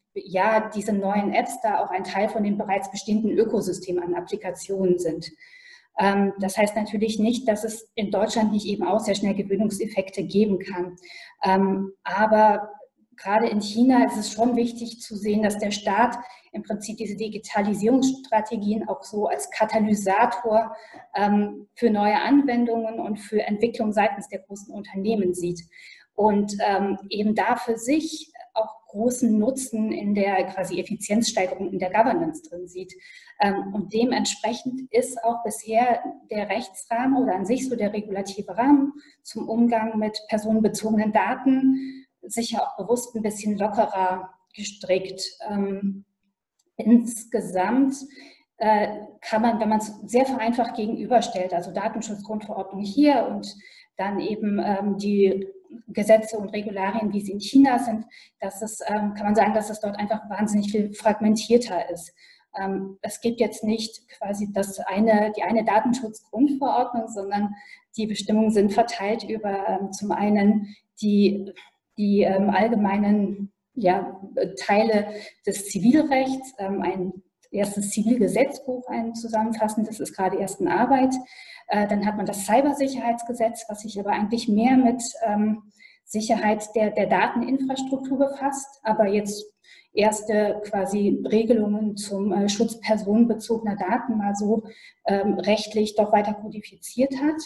ja diese neuen Apps da auch ein Teil von dem bereits bestehenden Ökosystem an Applikationen sind. Ähm, das heißt natürlich nicht, dass es in Deutschland nicht eben auch sehr schnell Gewöhnungseffekte geben kann. Ähm, aber gerade in China ist es schon wichtig zu sehen, dass der Staat im Prinzip diese Digitalisierungsstrategien auch so als Katalysator ähm, für neue Anwendungen und für Entwicklung seitens der großen Unternehmen sieht. Und ähm, eben da für sich auch großen Nutzen in der quasi Effizienzsteigerung in der Governance drin sieht. Ähm, und dementsprechend ist auch bisher der Rechtsrahmen oder an sich so der regulative Rahmen zum Umgang mit personenbezogenen Daten sicher auch bewusst ein bisschen lockerer gestrickt. Ähm, insgesamt äh, kann man, wenn man es sehr vereinfacht gegenüberstellt, also Datenschutzgrundverordnung hier und dann eben ähm, die Gesetze und Regularien, wie sie in China sind, dass es, ähm, kann man sagen, dass es dort einfach wahnsinnig viel fragmentierter ist. Ähm, es gibt jetzt nicht quasi das eine, die eine Datenschutzgrundverordnung, sondern die Bestimmungen sind verteilt über ähm, zum einen die, die ähm, allgemeinen ja, Teile des Zivilrechts, ähm, ein erstes Zivilgesetzbuch, ein zusammenfassendes, ist gerade erst in Arbeit. Äh, dann hat man das Cybersicherheitsgesetz, was sich aber eigentlich mehr mit ähm, Sicherheit der, der Dateninfrastruktur befasst, aber jetzt erste quasi Regelungen zum äh, Schutz personenbezogener Daten mal so ähm, rechtlich doch weiter kodifiziert hat.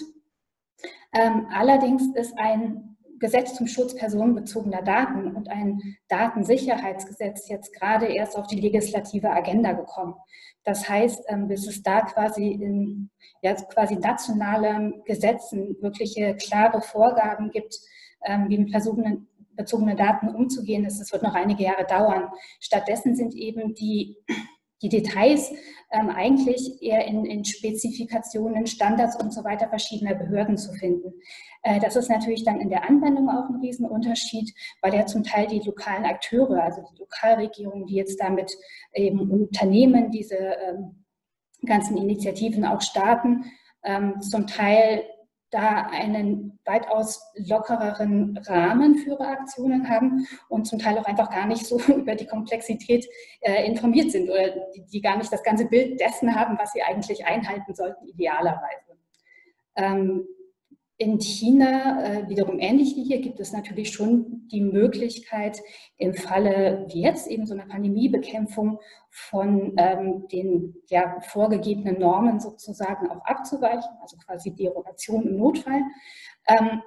Ähm, allerdings ist ein Gesetz zum Schutz personenbezogener Daten und ein Datensicherheitsgesetz jetzt gerade erst auf die legislative Agenda gekommen. Das heißt, bis es da quasi in ja, quasi nationalen Gesetzen wirkliche klare Vorgaben gibt, wie mit personenbezogenen Daten umzugehen ist, es wird noch einige Jahre dauern. Stattdessen sind eben die Die Details ähm, eigentlich eher in, in Spezifikationen, Standards und so weiter verschiedener Behörden zu finden. Äh, das ist natürlich dann in der Anwendung auch ein Riesenunterschied, weil ja zum Teil die lokalen Akteure, also die Lokalregierungen, die jetzt damit eben Unternehmen diese ähm, ganzen Initiativen auch starten, ähm, zum Teil da einen weitaus lockereren Rahmen für ihre Aktionen haben und zum Teil auch einfach gar nicht so über die Komplexität äh, informiert sind oder die, die gar nicht das ganze Bild dessen haben, was sie eigentlich einhalten sollten, idealerweise. Ähm, in China, äh, wiederum ähnlich wie hier, gibt es natürlich schon die Möglichkeit, im Falle wie jetzt eben so einer Pandemiebekämpfung von ähm, den ja, vorgegebenen Normen sozusagen auch abzuweichen, also quasi Derogation im Notfall. Ähm,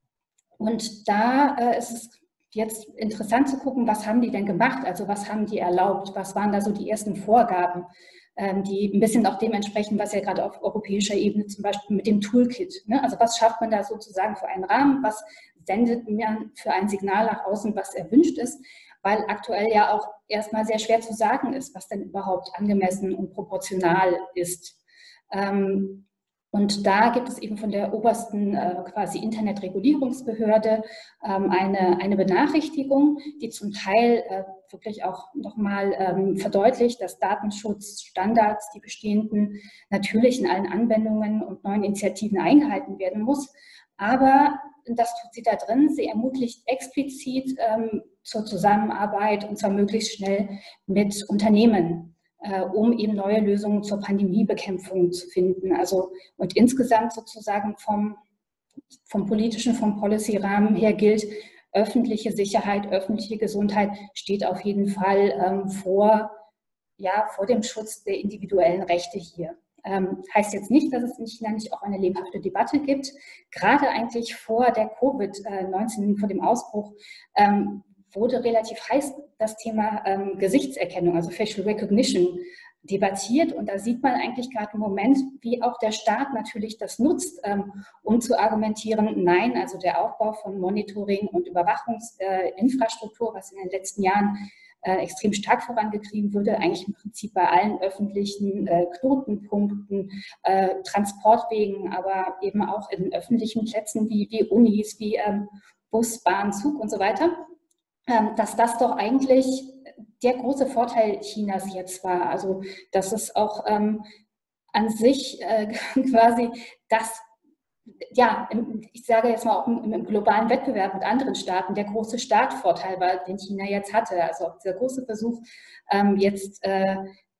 und da äh, ist es jetzt interessant zu gucken, was haben die denn gemacht, also was haben die erlaubt, was waren da so die ersten Vorgaben, die ein bisschen auch dem entsprechen, was ja gerade auf europäischer Ebene zum Beispiel mit dem Toolkit, ne? Also was schafft man da sozusagen für einen Rahmen, was sendet man für ein Signal nach außen, was erwünscht ist, weil aktuell ja auch erstmal sehr schwer zu sagen ist, was denn überhaupt angemessen und proportional ist. Ähm, Und da gibt es eben von der obersten äh, quasi Internetregulierungsbehörde ähm, eine, eine Benachrichtigung, die zum Teil äh, wirklich auch nochmal ähm, verdeutlicht, dass Datenschutzstandards, die bestehenden, natürlich in allen Anwendungen und neuen Initiativen eingehalten werden muss. Aber das tut sie da drin. Sie ermöglicht explizit ähm, zur Zusammenarbeit und zwar möglichst schnell mit Unternehmen, um eben neue Lösungen zur Pandemiebekämpfung zu finden. Also und insgesamt sozusagen vom, vom politischen, vom Policy-Rahmen her gilt, öffentliche Sicherheit, öffentliche Gesundheit steht auf jeden Fall ähm, vor, ja, vor dem Schutz der individuellen Rechte hier. Ähm, heißt jetzt nicht, dass es in China nicht auch eine lebhafte Debatte gibt. Gerade eigentlich vor der Covid neunzehn, vor dem Ausbruch, ähm, wurde relativ heiß das Thema ähm, Gesichtserkennung, also Facial Recognition, debattiert. Und da sieht man eigentlich gerade im Moment, wie auch der Staat natürlich das nutzt, ähm, um zu argumentieren, nein, also der Aufbau von Monitoring- und Überwachungsinfrastruktur, äh, was in den letzten Jahren äh, extrem stark vorangetrieben wurde, eigentlich im Prinzip bei allen öffentlichen äh, Knotenpunkten, äh, Transportwegen, aber eben auch in öffentlichen Plätzen wie, wie Unis, wie ähm, Bus, Bahn, Zug und so weiter, dass das doch eigentlich der große Vorteil Chinas jetzt war. Also dass es auch ähm, an sich äh, quasi das, ja, ich sage jetzt mal auch im, im globalen Wettbewerb mit anderen Staaten, der große Startvorteil war, den China jetzt hatte. Also auch dieser große Versuch, ähm, jetzt äh,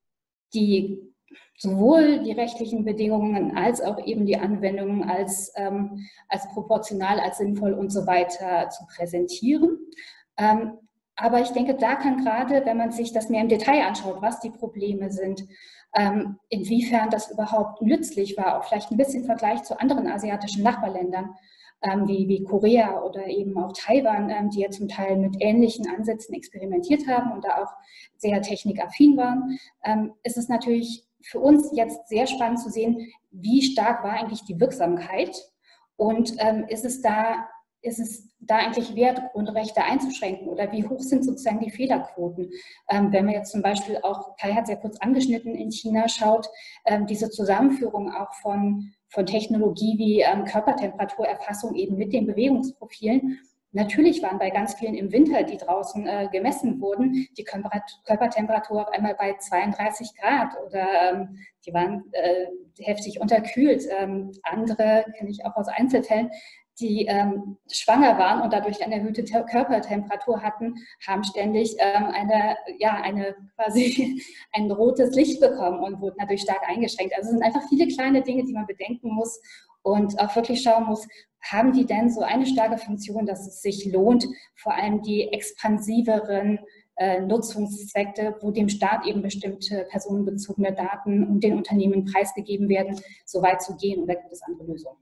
die sowohl die rechtlichen Bedingungen als auch eben die Anwendungen als, ähm, als proportional, als sinnvoll und so weiter zu präsentieren. Ähm, aber ich denke, da kann gerade, wenn man sich das mehr im Detail anschaut, was die Probleme sind, ähm, inwiefern das überhaupt nützlich war, auch vielleicht ein bisschen im Vergleich zu anderen asiatischen Nachbarländern, ähm, wie, wie Korea oder eben auch Taiwan, ähm, die ja zum Teil mit ähnlichen Ansätzen experimentiert haben und da auch sehr technikaffin waren, ähm, ist es natürlich für uns jetzt sehr spannend zu sehen, wie stark war eigentlich die Wirksamkeit und ähm, ist es da ist es da eigentlich wert, Grundrechte einzuschränken oder wie hoch sind sozusagen die Fehlerquoten? Ähm, wenn man jetzt zum Beispiel auch, Kai hat es ja kurz angeschnitten, in China schaut, ähm, diese Zusammenführung auch von, von Technologie wie ähm, Körpertemperaturerfassung eben mit den Bewegungsprofilen. Natürlich waren bei ganz vielen im Winter, die draußen äh, gemessen wurden, die Körpertemperatur auf einmal bei zweiunddreißig Grad oder ähm, die waren äh, heftig unterkühlt. Ähm, andere, kenne ich auch aus Einzelfällen, die ähm, schwanger waren und dadurch eine erhöhte Körpertemperatur hatten, haben ständig ähm, eine, ja, eine quasi ein rotes Licht bekommen und wurden dadurch stark eingeschränkt. Also es sind einfach viele kleine Dinge, die man bedenken muss und auch wirklich schauen muss, haben die denn so eine starke Funktion, dass es sich lohnt, vor allem die expansiveren äh, Nutzungszwecke, wo dem Staat eben bestimmte personenbezogene Daten und den Unternehmen preisgegeben werden, so weit zu gehen, oder gibt es andere Lösungen?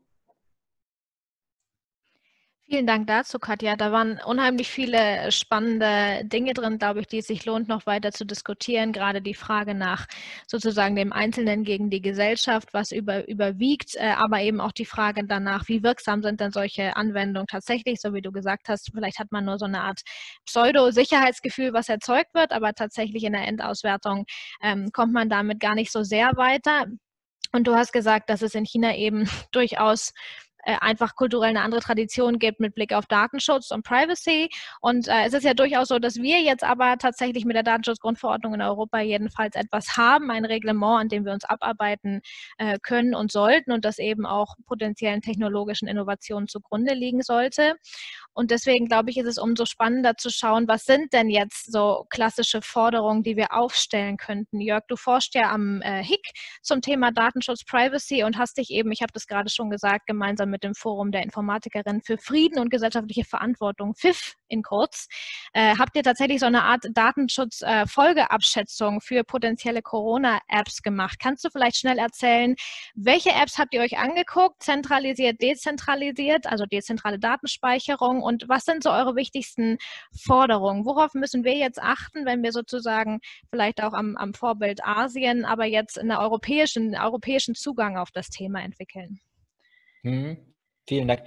Vielen Dank dazu, Katja. Da waren unheimlich viele spannende Dinge drin, glaube ich, die es sich lohnt, noch weiter zu diskutieren. Gerade die Frage nach sozusagen dem Einzelnen gegen die Gesellschaft, was über, überwiegt, aber eben auch die Frage danach, wie wirksam sind denn solche Anwendungen tatsächlich, so wie du gesagt hast, vielleicht hat man nur so eine Art Pseudo-Sicherheitsgefühl, was erzeugt wird, aber tatsächlich in der Endauswertung ähm, kommt man damit gar nicht so sehr weiter. Und du hast gesagt, dass es in China eben durchaus einfach kulturell eine andere Tradition gibt mit Blick auf Datenschutz und Privacy. Und äh, es ist ja durchaus so, dass wir jetzt aber tatsächlich mit der Datenschutzgrundverordnung in Europa jedenfalls etwas haben, ein Reglement, an dem wir uns abarbeiten äh, können und sollten und das eben auch potenziellen technologischen Innovationen zugrunde liegen sollte. Und deswegen, glaube ich, ist es umso spannender zu schauen, was sind denn jetzt so klassische Forderungen, die wir aufstellen könnten. Jörg, du forschst ja am äh, H I C zum Thema Datenschutz, Privacy und hast dich eben, ich habe das gerade schon gesagt, gemeinsam mit dem Forum der Informatikerinnen für Frieden und gesellschaftliche Verantwortung, F I F in kurz, äh, habt ihr tatsächlich so eine Art Datenschutz-Folgeabschätzung äh, für potenzielle Corona-Apps gemacht. Kannst du vielleicht schnell erzählen, welche Apps habt ihr euch angeguckt, zentralisiert, dezentralisiert, also dezentrale Datenspeicherung, und was sind so eure wichtigsten Forderungen? Worauf müssen wir jetzt achten, wenn wir sozusagen vielleicht auch am, am Vorbild Asien, aber jetzt einen europäischen, europäischen Zugang auf das Thema entwickeln? Hm, vielen Dank.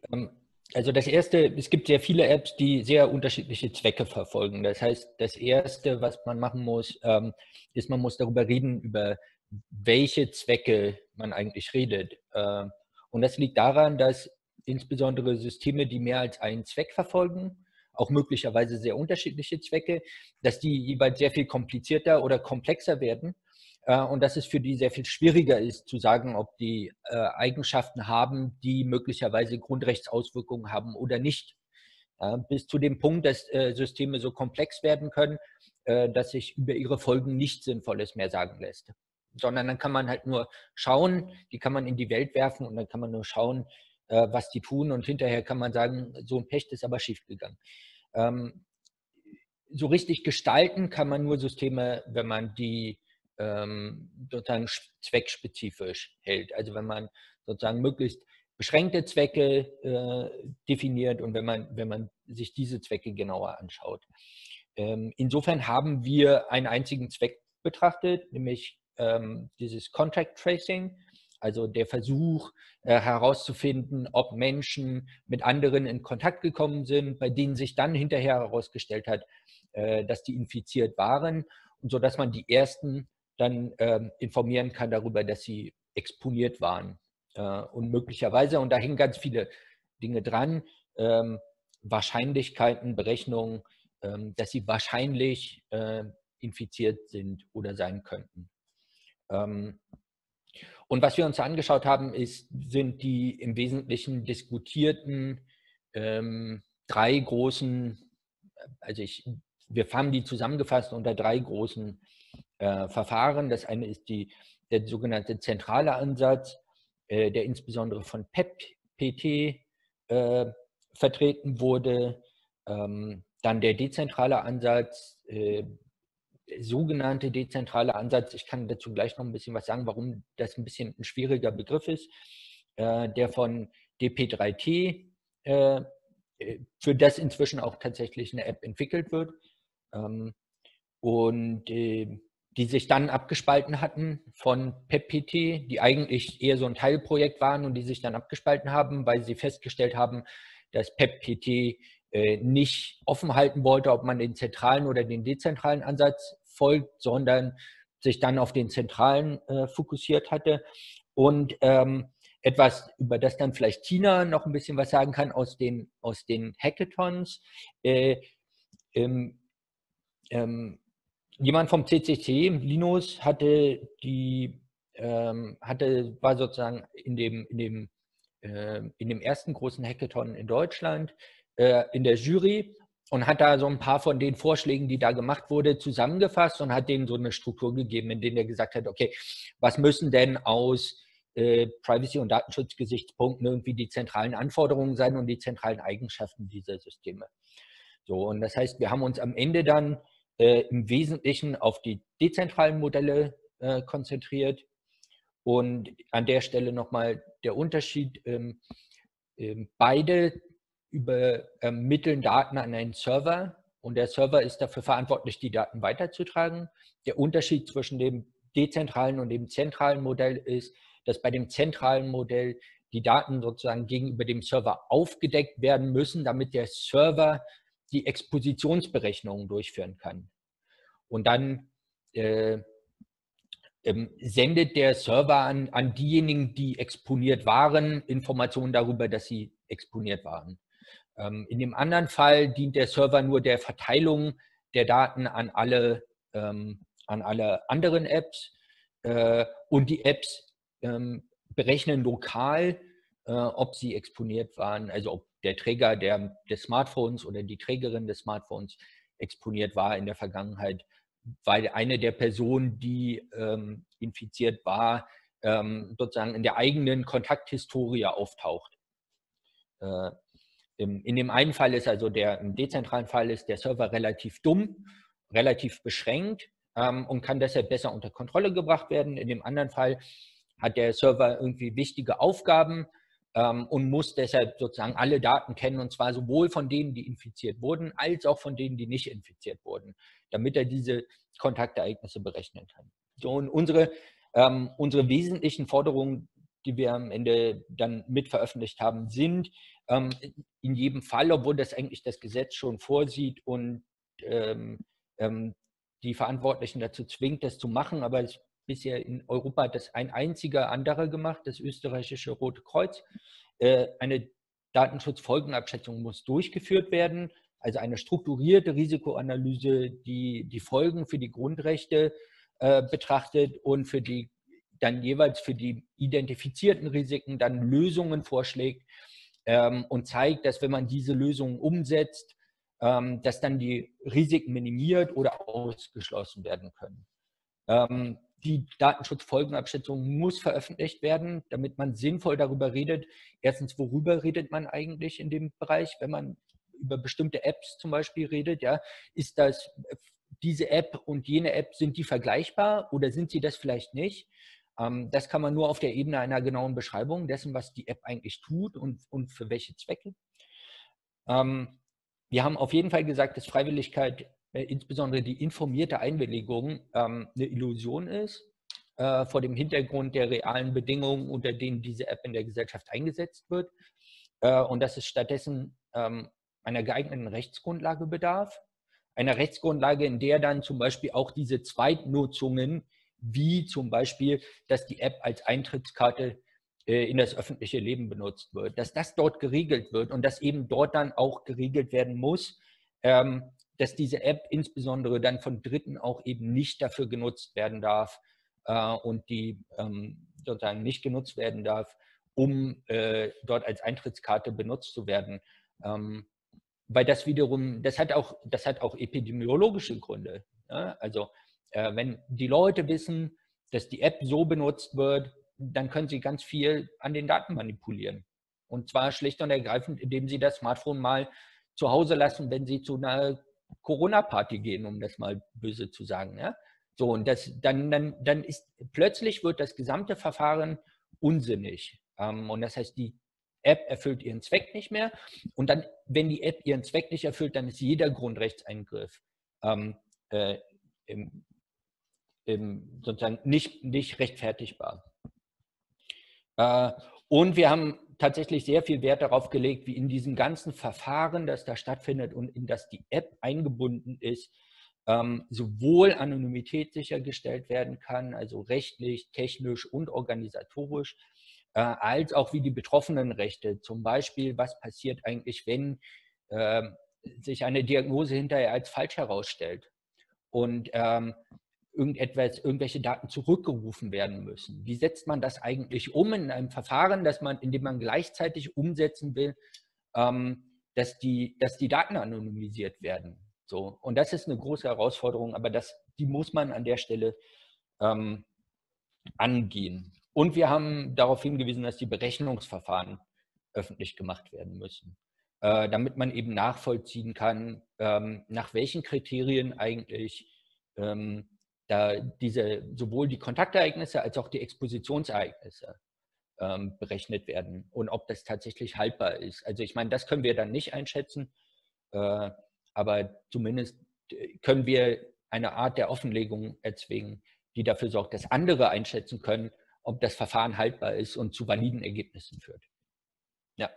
Also das Erste, es gibt sehr viele Apps, die sehr unterschiedliche Zwecke verfolgen. Das heißt, das Erste, was man machen muss, ist, man muss darüber reden, über welche Zwecke man eigentlich redet. Und das liegt daran, dass insbesondere Systeme, die mehr als einen Zweck verfolgen, auch möglicherweise sehr unterschiedliche Zwecke, dass die jeweils sehr viel komplizierter oder komplexer werden. Und dass es für die sehr viel schwieriger ist, zu sagen, ob die äh, Eigenschaften haben, die möglicherweise Grundrechtsauswirkungen haben oder nicht. Ja, bis zu dem Punkt, dass äh, Systeme so komplex werden können, äh, dass sich über ihre Folgen nichts Sinnvolles mehr sagen lässt. Sondern dann kann man halt nur schauen, die kann man in die Welt werfen und dann kann man nur schauen, äh, was die tun. Und hinterher kann man sagen, so ein Pech ist aber schiefgegangen. Ähm, so richtig gestalten kann man nur Systeme, wenn man die sozusagen zweckspezifisch hält. Also wenn man sozusagen möglichst beschränkte Zwecke äh, definiert und wenn man, wenn man sich diese Zwecke genauer anschaut. Ähm, insofern haben wir einen einzigen Zweck betrachtet, nämlich ähm, dieses Contact Tracing, also der Versuch äh, herauszufinden, ob Menschen mit anderen in Kontakt gekommen sind, bei denen sich dann hinterher herausgestellt hat, äh, dass die infiziert waren, und so dass man die ersten dann ähm, informieren kann darüber, dass sie exponiert waren. Äh, und möglicherweise, und da hängen ganz viele Dinge dran, ähm, Wahrscheinlichkeiten, Berechnungen, ähm, dass sie wahrscheinlich äh, infiziert sind oder sein könnten. Ähm, und was wir uns angeschaut haben, ist, sind die im Wesentlichen diskutierten ähm, drei großen, also ich, wir haben die zusammengefasst unter drei großen Äh, Verfahren. Das eine ist die, der sogenannte zentrale Ansatz, äh, der insbesondere von P E P P T äh, vertreten wurde. Ähm, dann der dezentrale Ansatz, äh, der sogenannte dezentrale Ansatz. Ich kann dazu gleich noch ein bisschen was sagen, warum das ein bisschen ein schwieriger Begriff ist. Äh, der von D P drei T, äh, für das inzwischen auch tatsächlich eine App entwickelt wird. Ähm, und äh, die sich dann abgespalten hatten von P E P P T, die eigentlich eher so ein Teilprojekt waren und die sich dann abgespalten haben, weil sie festgestellt haben, dass P E P P T äh, nicht offen halten wollte, ob man den zentralen oder den dezentralen Ansatz folgt, sondern sich dann auf den zentralen äh, fokussiert hatte. Und ähm, etwas, über das dann vielleicht Tina noch ein bisschen was sagen kann aus den, aus den Hackathons. Äh, ähm, ähm, Jemand vom C C C, Linus, hatte die, ähm, hatte, war sozusagen in dem, in dem, äh, in dem ersten großen Hackathon in Deutschland äh, in der Jury und hat da so ein paar von den Vorschlägen, die da gemacht wurde, zusammengefasst und hat denen so eine Struktur gegeben, in denen er gesagt hat, okay, was müssen denn aus äh, Privacy- und Datenschutzgesichtspunkten irgendwie die zentralen Anforderungen sein und die zentralen Eigenschaften dieser Systeme. So, und das heißt, wir haben uns am Ende dann Äh, im Wesentlichen auf die dezentralen Modelle äh, konzentriert. Und an der Stelle nochmal der Unterschied. Ähm, ähm, beide übermitteln Daten an einen Server und der Server ist dafür verantwortlich, die Daten weiterzutragen. Der Unterschied zwischen dem dezentralen und dem zentralen Modell ist, dass bei dem zentralen Modell die Daten sozusagen gegenüber dem Server aufgedeckt werden müssen, damit der Server die Expositionsberechnungen durchführen kann. Und dann äh, ähm, sendet der Server an, an diejenigen, die exponiert waren, Informationen darüber, dass sie exponiert waren. Ähm, in dem anderen Fall dient der Server nur der Verteilung der Daten an alle, ähm, an alle anderen Apps. Äh, und die Apps ähm, berechnen lokal, äh, ob sie exponiert waren, also ob der Träger der, des Smartphones oder die Trägerin des Smartphones exponiert war in der Vergangenheit, weil eine der Personen, die ähm, infiziert war, ähm, sozusagen in der eigenen Kontakthistorie auftaucht. Äh, im, in dem einen Fall ist also der, im dezentralen Fall ist der Server relativ dumm, relativ beschränkt ähm, und kann deshalb besser unter Kontrolle gebracht werden. In dem anderen Fall hat der Server irgendwie wichtige Aufgaben ähm, und muss deshalb sozusagen alle Daten kennen, und zwar sowohl von denen, die infiziert wurden, als auch von denen, die nicht infiziert wurden, damit er diese Kontaktereignisse berechnen kann. So, und unsere, ähm, unsere wesentlichen Forderungen, die wir am Ende dann mit veröffentlicht haben, sind ähm, in jedem Fall, obwohl das eigentlich das Gesetz schon vorsieht und ähm, ähm, die Verantwortlichen dazu zwingt, das zu machen, aber es, bisher in Europa hat das ein einziger anderer gemacht, das österreichische Rote Kreuz. Äh, eine Datenschutzfolgenabschätzung muss durchgeführt werden, also eine strukturierte Risikoanalyse, die die Folgen für die Grundrechte äh, betrachtet und für die dann jeweils für die identifizierten Risiken dann Lösungen vorschlägt ähm, und zeigt, dass wenn man diese Lösungen umsetzt, ähm, dass dann die Risiken minimiert oder ausgeschlossen werden können. Ähm, die Datenschutzfolgenabschätzung muss veröffentlicht werden, damit man sinnvoll darüber redet. Erstens, worüber redet man eigentlich in dem Bereich, wenn man über bestimmte Apps zum Beispiel redet? Ja, ist das diese App und jene App, sind die vergleichbar oder sind sie das vielleicht nicht? Ähm, das kann man nur auf der Ebene einer genauen Beschreibung dessen, was die App eigentlich tut und, und für welche Zwecke. Ähm, wir haben auf jeden Fall gesagt, dass Freiwilligkeit, äh, insbesondere die informierte Einwilligung, ähm, eine Illusion ist, äh, vor dem Hintergrund der realen Bedingungen, unter denen diese App in der Gesellschaft eingesetzt wird. Äh, und dass es stattdessen ähm, einer geeigneten Rechtsgrundlage bedarf. Einer Rechtsgrundlage, in der dann zum Beispiel auch diese Zweitnutzungen, wie zum Beispiel, dass die App als Eintrittskarte in das öffentliche Leben benutzt wird, dass das dort geregelt wird und dass eben dort dann auch geregelt werden muss, ähm, dass diese App insbesondere dann von Dritten auch eben nicht dafür genutzt werden darf äh, und die ähm, sozusagen nicht genutzt werden darf, um äh, dort als Eintrittskarte benutzt zu werden. Ähm, weil das wiederum, das hat auch, das hat auch epidemiologische Gründe. Ja? Also äh, wenn die Leute wissen, dass die App so benutzt wird, dann können sie ganz viel an den Daten manipulieren. Und zwar schlicht und ergreifend, indem sie das Smartphone mal zu Hause lassen, wenn sie zu einer Corona-Party gehen, um das mal böse zu sagen. Ja? So, und das, dann, dann, dann ist plötzlich wird das gesamte Verfahren unsinnig. Ähm, und das heißt, die App erfüllt ihren Zweck nicht mehr. Und dann, wenn die App ihren Zweck nicht erfüllt, dann ist jeder Grundrechtseingriff ähm, äh, im, im, sozusagen nicht, nicht rechtfertigbar. Äh, und wir haben tatsächlich sehr viel Wert darauf gelegt, wie in diesem ganzen Verfahren, das da stattfindet und in das die App eingebunden ist, ähm, sowohl Anonymität sichergestellt werden kann, also rechtlich, technisch und organisatorisch, äh, als auch wie die Betroffenenrechte, zum Beispiel, was passiert eigentlich, wenn äh, sich eine Diagnose hinterher als falsch herausstellt und ähm, irgendetwas, irgendwelche Daten zurückgerufen werden müssen. Wie setzt man das eigentlich um in einem Verfahren, dass man, in dem man gleichzeitig umsetzen will, ähm, dass, die, dass die Daten anonymisiert werden? So. Und das ist eine große Herausforderung, aber das, die muss man an der Stelle ähm, angehen. Und wir haben darauf hingewiesen, dass die Berechnungsverfahren öffentlich gemacht werden müssen, äh, damit man eben nachvollziehen kann, ähm, nach welchen Kriterien eigentlich ähm, da diese, sowohl die Kontaktereignisse als auch die Expositionsereignisse ähm, berechnet werden und ob das tatsächlich haltbar ist. Also ich meine, das können wir dann nicht einschätzen, äh, aber zumindest können wir eine Art der Offenlegung erzwingen, die dafür sorgt, dass andere einschätzen können, ob das Verfahren haltbar ist und zu validen Ergebnissen führt. Ja.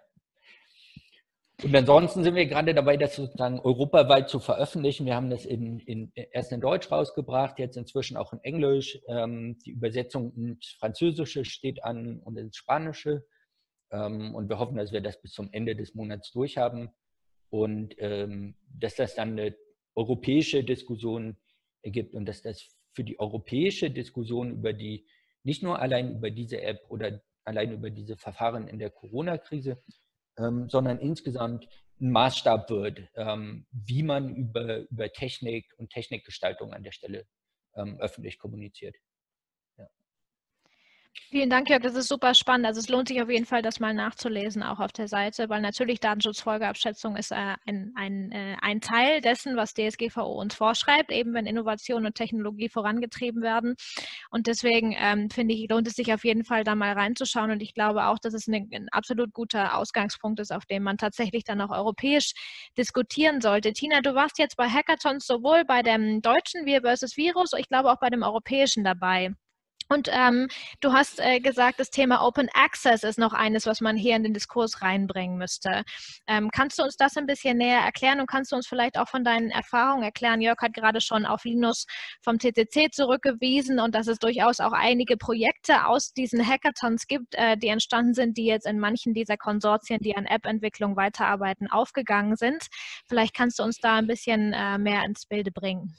Und ansonsten sind wir gerade dabei, das sozusagen europaweit zu veröffentlichen. Wir haben das in, in, erst in Deutsch rausgebracht, jetzt inzwischen auch in Englisch. Ähm, die Übersetzung ins Französische steht an und ins Spanische. Ähm, und wir hoffen, dass wir das bis zum Ende des Monats durchhaben und ähm, dass das dann eine europäische Diskussion ergibt und dass das für die europäische Diskussion über die, nicht nur allein über diese App oder allein über diese Verfahren in der Corona-Krise, ähm, sondern insgesamt ein Maßstab wird, ähm, wie man über, über Technik und Technikgestaltung an der Stelle ähm, öffentlich kommuniziert. Ja. Vielen Dank, Jörg. Das ist super spannend. Also es lohnt sich auf jeden Fall, das mal nachzulesen, auch auf der Seite, weil natürlich Datenschutzfolgeabschätzung ist äh, ein, ein, äh, ein Teil dessen, was D S G V O uns vorschreibt, eben wenn Innovation und Technologie vorangetrieben werden. Und deswegen ähm, finde ich, lohnt es sich auf jeden Fall, da mal reinzuschauen. Und ich glaube auch, dass es ein, ein absolut guter Ausgangspunkt ist, auf dem man tatsächlich dann auch europäisch diskutieren sollte. Tina, du warst jetzt bei Hackathons sowohl bei dem deutschen Wir versus Virus, ich glaube auch bei dem europäischen dabei. Und ähm, du hast äh, gesagt, das Thema Open Access ist noch eines, was man hier in den Diskurs reinbringen müsste. Ähm, kannst du uns das ein bisschen näher erklären und kannst du uns vielleicht auch von deinen Erfahrungen erklären? Jörg hat gerade schon auf Linus vom T C C zurückgewiesen und dass es durchaus auch einige Projekte aus diesen Hackathons gibt, äh, die entstanden sind, die jetzt in manchen dieser Konsortien, die an App-Entwicklung weiterarbeiten, aufgegangen sind. Vielleicht kannst du uns da ein bisschen äh, mehr ins Bilde bringen.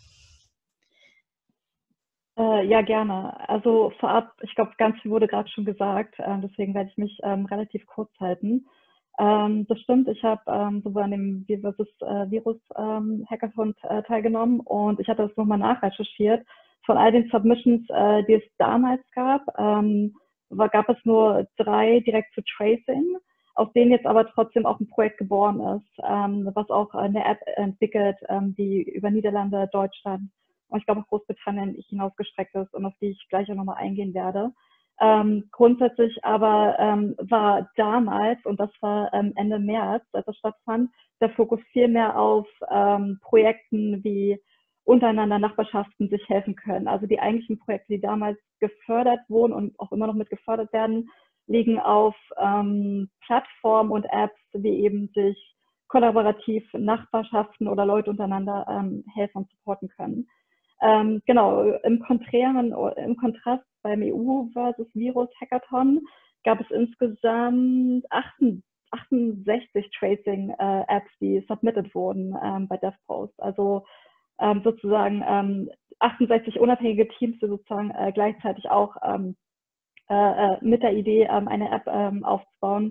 Äh, ja, gerne. Also vorab, ich glaube, ganz viel wurde gerade schon gesagt, äh, deswegen werde ich mich ähm, relativ kurz halten. Ähm, das stimmt, ich habe ähm, sowohl an dem Wir versus äh, Virus ähm, Hackathon äh, teilgenommen und ich hatte das nochmal nachrecherchiert. Von all den Submissions, äh, die es damals gab, ähm, war, gab es nur drei direkt zu Tracing, aus denen jetzt aber trotzdem auch ein Projekt geboren ist, ähm, was auch eine App entwickelt, ähm, die über Niederlande, Deutschland und ich glaube auch Großbritannien hinausgestreckt ist und auf die ich gleich auch nochmal eingehen werde. Ähm, grundsätzlich aber ähm, war damals, und das war ähm, Ende März, als das stattfand, der Fokus viel mehr auf ähm, Projekten wie untereinander Nachbarschaften sich helfen können. Also die eigentlichen Projekte, die damals gefördert wurden und auch immer noch mit gefördert werden, liegen auf ähm, Plattformen und Apps, wie eben sich kollaborativ Nachbarschaften oder Leute untereinander ähm, helfen und supporten können. Ähm, genau, im Konträren, im Kontrast beim E U versus Virus Hackathon gab es insgesamt achtundsechzig Tracing-Apps, äh, die submitted wurden ähm, bei DevPost. Also ähm, sozusagen ähm, achtundsechzig unabhängige Teams, die sozusagen äh, gleichzeitig auch ähm, äh, mit der Idee, ähm, eine App ähm, aufzubauen,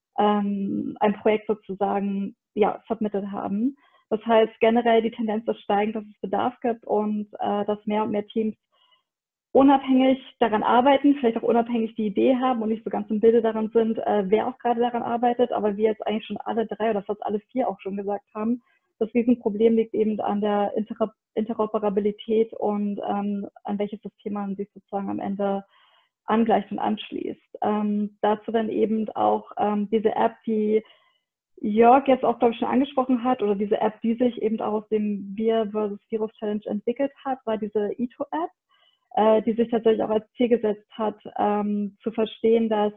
ähm, ein Projekt sozusagen ja, submitted haben. Das heißt, generell die Tendenz ist steigend, dass es Bedarf gibt und äh, dass mehr und mehr Teams unabhängig daran arbeiten, vielleicht auch unabhängig die Idee haben und nicht so ganz im Bilde daran sind, äh, wer auch gerade daran arbeitet, aber wir jetzt eigentlich schon alle drei oder fast alle vier auch schon gesagt haben, das Riesenproblem liegt eben an der Inter Interoperabilität und ähm, an welches System man sich sozusagen am Ende angleicht und anschließt. Ähm, dazu dann eben auch ähm, diese App, die Jörg jetzt auch, glaube ich, schon angesprochen hat, oder diese App, die sich eben auch aus dem Wir versus Virus Challenge entwickelt hat, war diese Ito-App, äh, die sich tatsächlich auch als Ziel gesetzt hat, ähm, zu verstehen, dass,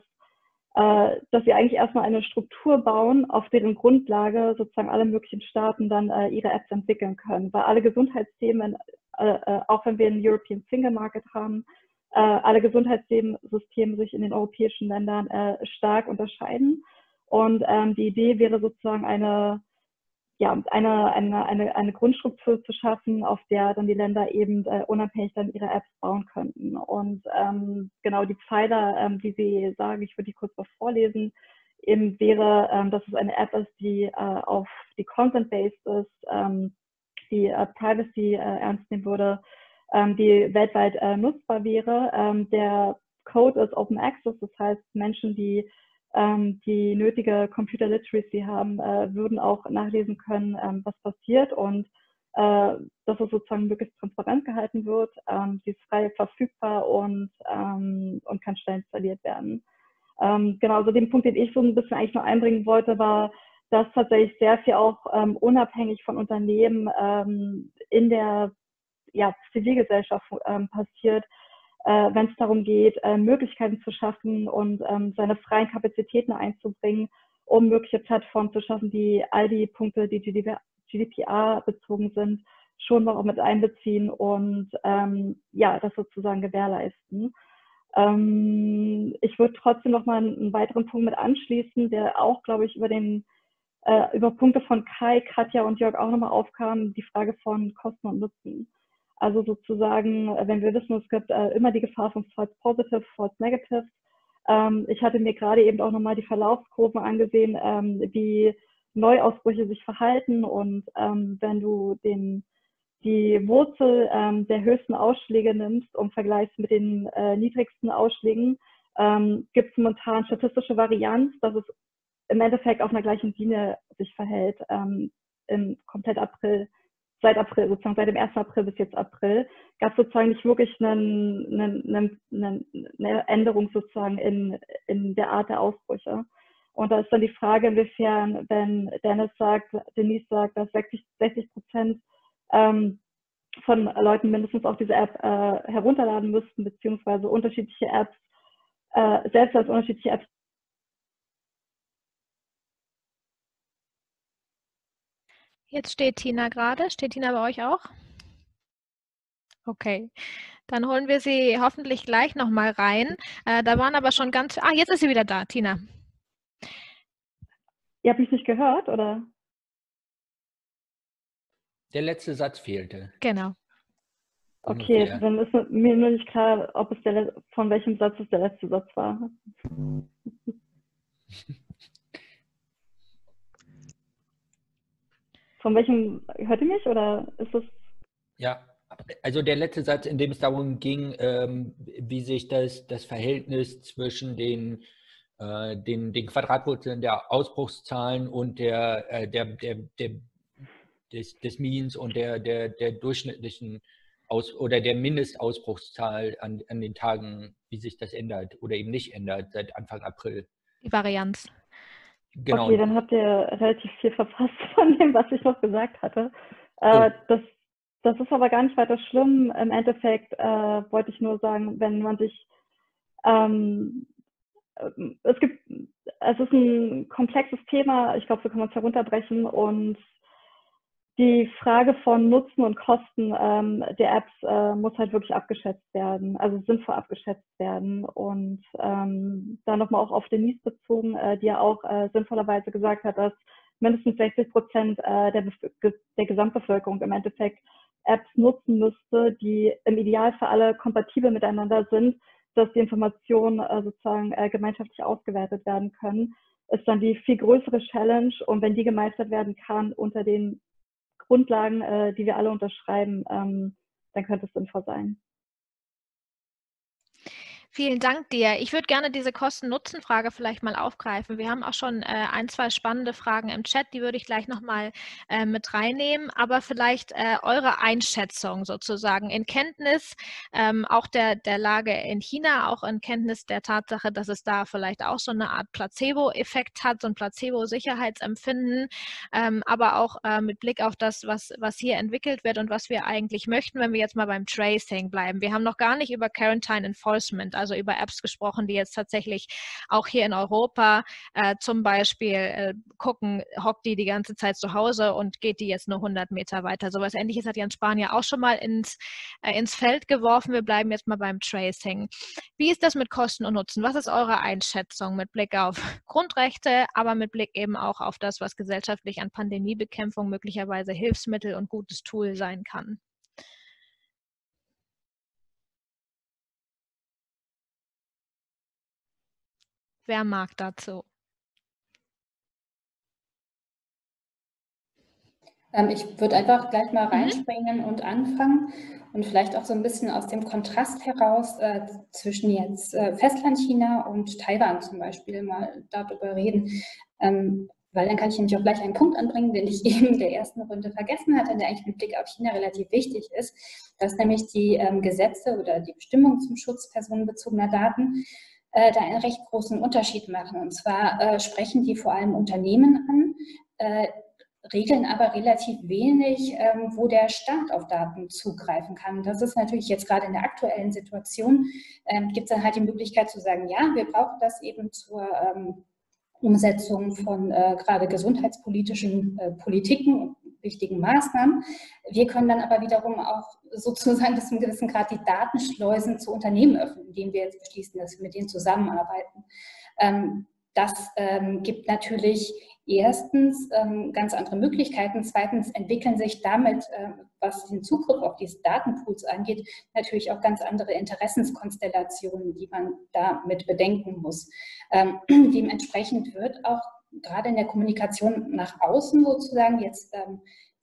äh, dass sie eigentlich erstmal eine Struktur bauen, auf deren Grundlage sozusagen alle möglichen Staaten dann äh, ihre Apps entwickeln können. Weil alle Gesundheitsthemen, äh, äh, auch wenn wir einen European Single Market haben, äh, alle Gesundheitssysteme sich in den europäischen Ländern äh, stark unterscheiden. Und ähm, die Idee wäre sozusagen eine, ja, eine, eine, eine, eine Grundstruktur zu schaffen, auf der dann die Länder eben äh, unabhängig dann ihre Apps bauen könnten. Und ähm, genau die Pfeiler, ähm, die Sie sagen, ich würde die kurz was vorlesen, eben wäre, ähm, dass es eine App ist, die äh, auf die Consent-based ist, ähm, die äh, Privacy äh, ernst nehmen würde, ähm, die weltweit äh, nutzbar wäre. Ähm, der Code ist Open Access, das heißt Menschen, die ähm, die nötige Computer Literacy haben, äh, würden auch nachlesen können, ähm, was passiert und äh, dass es sozusagen möglichst transparent gehalten wird. Ähm, sie ist frei verfügbar und, ähm, und kann schnell installiert werden. Ähm, genau, also den Punkt, den ich so ein bisschen eigentlich noch einbringen wollte, war, dass tatsächlich sehr viel auch ähm, unabhängig von Unternehmen ähm, in der ja, Zivilgesellschaft ähm, passiert, äh, wenn es darum geht, äh, Möglichkeiten zu schaffen und ähm, seine freien Kapazitäten einzubringen, um mögliche Plattformen zu schaffen, die all die Punkte, die G D P R bezogen sind, schon noch mit einbeziehen und ähm, ja, das sozusagen gewährleisten. Ähm, ich würde trotzdem noch mal einen weiteren Punkt mit anschließen, der auch, glaube ich, über den äh, über Punkte von Kai, Katja und Jörg auch nochmal aufkam, die Frage von Kosten und Nutzen. Also sozusagen, wenn wir wissen, es gibt äh, immer die Gefahr von False Positive, False Negative. Ähm, ich hatte mir gerade eben auch nochmal die Verlaufskurven angesehen, ähm, wie Neuausbrüche sich verhalten und ähm, wenn du den, die Wurzel ähm, der höchsten Ausschläge nimmst und vergleichst mit den äh, niedrigsten Ausschlägen, ähm, gibt es momentan statistische Varianz, dass es im Endeffekt auf einer gleichen Linie sich verhält, ähm, im komplett April, seit April, sozusagen seit dem ersten April bis jetzt April, gab es sozusagen nicht wirklich einen, einen, einen, eine Änderung sozusagen in, in der Art der Ausbrüche. Und da ist dann die Frage, inwiefern, wenn Dennis sagt, Denise sagt, dass sechzig Prozent ähm, von Leuten mindestens auch diese App äh, herunterladen müssten, beziehungsweise unterschiedliche Apps, äh, selbst als unterschiedliche Apps. Jetzt steht Tina gerade. Steht Tina bei euch auch? Okay, dann holen wir sie hoffentlich gleich nochmal rein. Äh, da waren aber schon ganz... Ah, jetzt ist sie wieder da, Tina. Ihr habt mich nicht gehört, oder? Der letzte Satz fehlte. Genau. Okay, Ungefähr. dann ist mir nur nicht klar, ob es der, von welchem Satz es der letzte Satz war. Von welchem, hört ihr mich oder ist es? Ja, also der letzte Satz, in dem es darum ging, ähm, wie sich das, das Verhältnis zwischen den, äh, den, den Quadratwurzeln der Ausbruchszahlen und der, äh, der, der, der, des, des Means und der, der, der durchschnittlichen Aus- oder der Mindestausbruchszahl an, an den Tagen, wie sich das ändert oder eben nicht ändert seit Anfang April. Die Varianz. Genau. Okay, dann habt ihr relativ viel verpasst von dem, was ich noch gesagt hatte. Äh, oh. das, das ist aber gar nicht weiter schlimm. Im Endeffekt äh, wollte ich nur sagen, wenn man sich, ähm, es gibt, es ist ein komplexes Thema, ich glaube, so kann man es herunterbrechen, und die Frage von Nutzen und Kosten ähm, der Apps äh, muss halt wirklich abgeschätzt werden, also sinnvoll abgeschätzt werden. Und ähm, da nochmal auch auf Denise bezogen, äh, die ja auch äh, sinnvollerweise gesagt hat, dass mindestens sechzig Prozent äh, der, der Gesamtbevölkerung im Endeffekt Apps nutzen müsste, die im Idealfall alle kompatibel miteinander sind, dass die Informationen äh, sozusagen äh, gemeinschaftlich ausgewertet werden können, ist dann die viel größere Challenge. Und wenn die gemeistert werden kann unter den Grundlagen, äh, die wir alle unterschreiben, ähm, dann könnte es sinnvoll sein. Vielen Dank dir. Ich würde gerne diese Kosten-Nutzen-Frage vielleicht mal aufgreifen. Wir haben auch schon äh, ein, zwei spannende Fragen im Chat, die würde ich gleich nochmal äh, mit reinnehmen. Aber vielleicht äh, eure Einschätzung sozusagen in Kenntnis ähm, auch der, der Lage in China, auch in Kenntnis der Tatsache, dass es da vielleicht auch so eine Art Placebo-Effekt hat, so ein Placebo-Sicherheitsempfinden, ähm, aber auch äh, mit Blick auf das, was, was hier entwickelt wird und was wir eigentlich möchten, wenn wir jetzt mal beim Tracing bleiben. Wir haben noch gar nicht über Quarantine Enforcement, also über Apps gesprochen, die jetzt tatsächlich auch hier in Europa äh, zum Beispiel äh, gucken, hockt die die ganze Zeit zu Hause und geht die jetzt nur hundert Meter weiter. So was Ähnliches hat Jens Spahn ja auch schon mal ins, äh, ins Feld geworfen. Wir bleiben jetzt mal beim Tracing. Wie ist das mit Kosten und Nutzen? Was ist eure Einschätzung mit Blick auf Grundrechte, aber mit Blick eben auch auf das, was gesellschaftlich an Pandemiebekämpfung möglicherweise Hilfsmittel und gutes Tool sein kann? Wer mag dazu? Ähm, ich würde einfach gleich mal reinspringen mhm. und anfangen und vielleicht auch so ein bisschen aus dem Kontrast heraus äh, zwischen jetzt äh, Festlandchina und Taiwan zum Beispiel mal darüber reden. Ähm, weil dann kann ich nämlich auch gleich einen Punkt anbringen, den ich eben in der ersten Runde vergessen hatte, der eigentlich mit Blick auf China relativ wichtig ist, dass nämlich die ähm, Gesetze oder die Bestimmungen zum Schutz personenbezogener Daten äh, da einen recht großen Unterschied machen. Und zwar äh, sprechen die vor allem Unternehmen an, äh, regeln aber relativ wenig, ähm, wo der Staat auf Daten zugreifen kann. Das ist natürlich jetzt gerade in der aktuellen Situation, ähm, gibt es dann halt die Möglichkeit zu sagen, ja, wir brauchen das eben zur ähm, Umsetzung von äh, gerade gesundheitspolitischen äh, Politiken und wichtigen Maßnahmen. Wir können dann aber wiederum auch sozusagen bis zu einem gewissen Grad die Datenschleusen zu Unternehmen öffnen, indem wir jetzt beschließen, dass wir mit denen zusammenarbeiten. Ähm, das ähm, gibt natürlich erstens ähm, ganz andere Möglichkeiten. Zweitens entwickeln sich damit, äh, was den Zugriff auf diese Datenpools angeht, natürlich auch ganz andere Interessenskonstellationen, die man da mit bedenken muss. Ähm, dementsprechend wird auch gerade in der Kommunikation nach außen sozusagen jetzt ähm,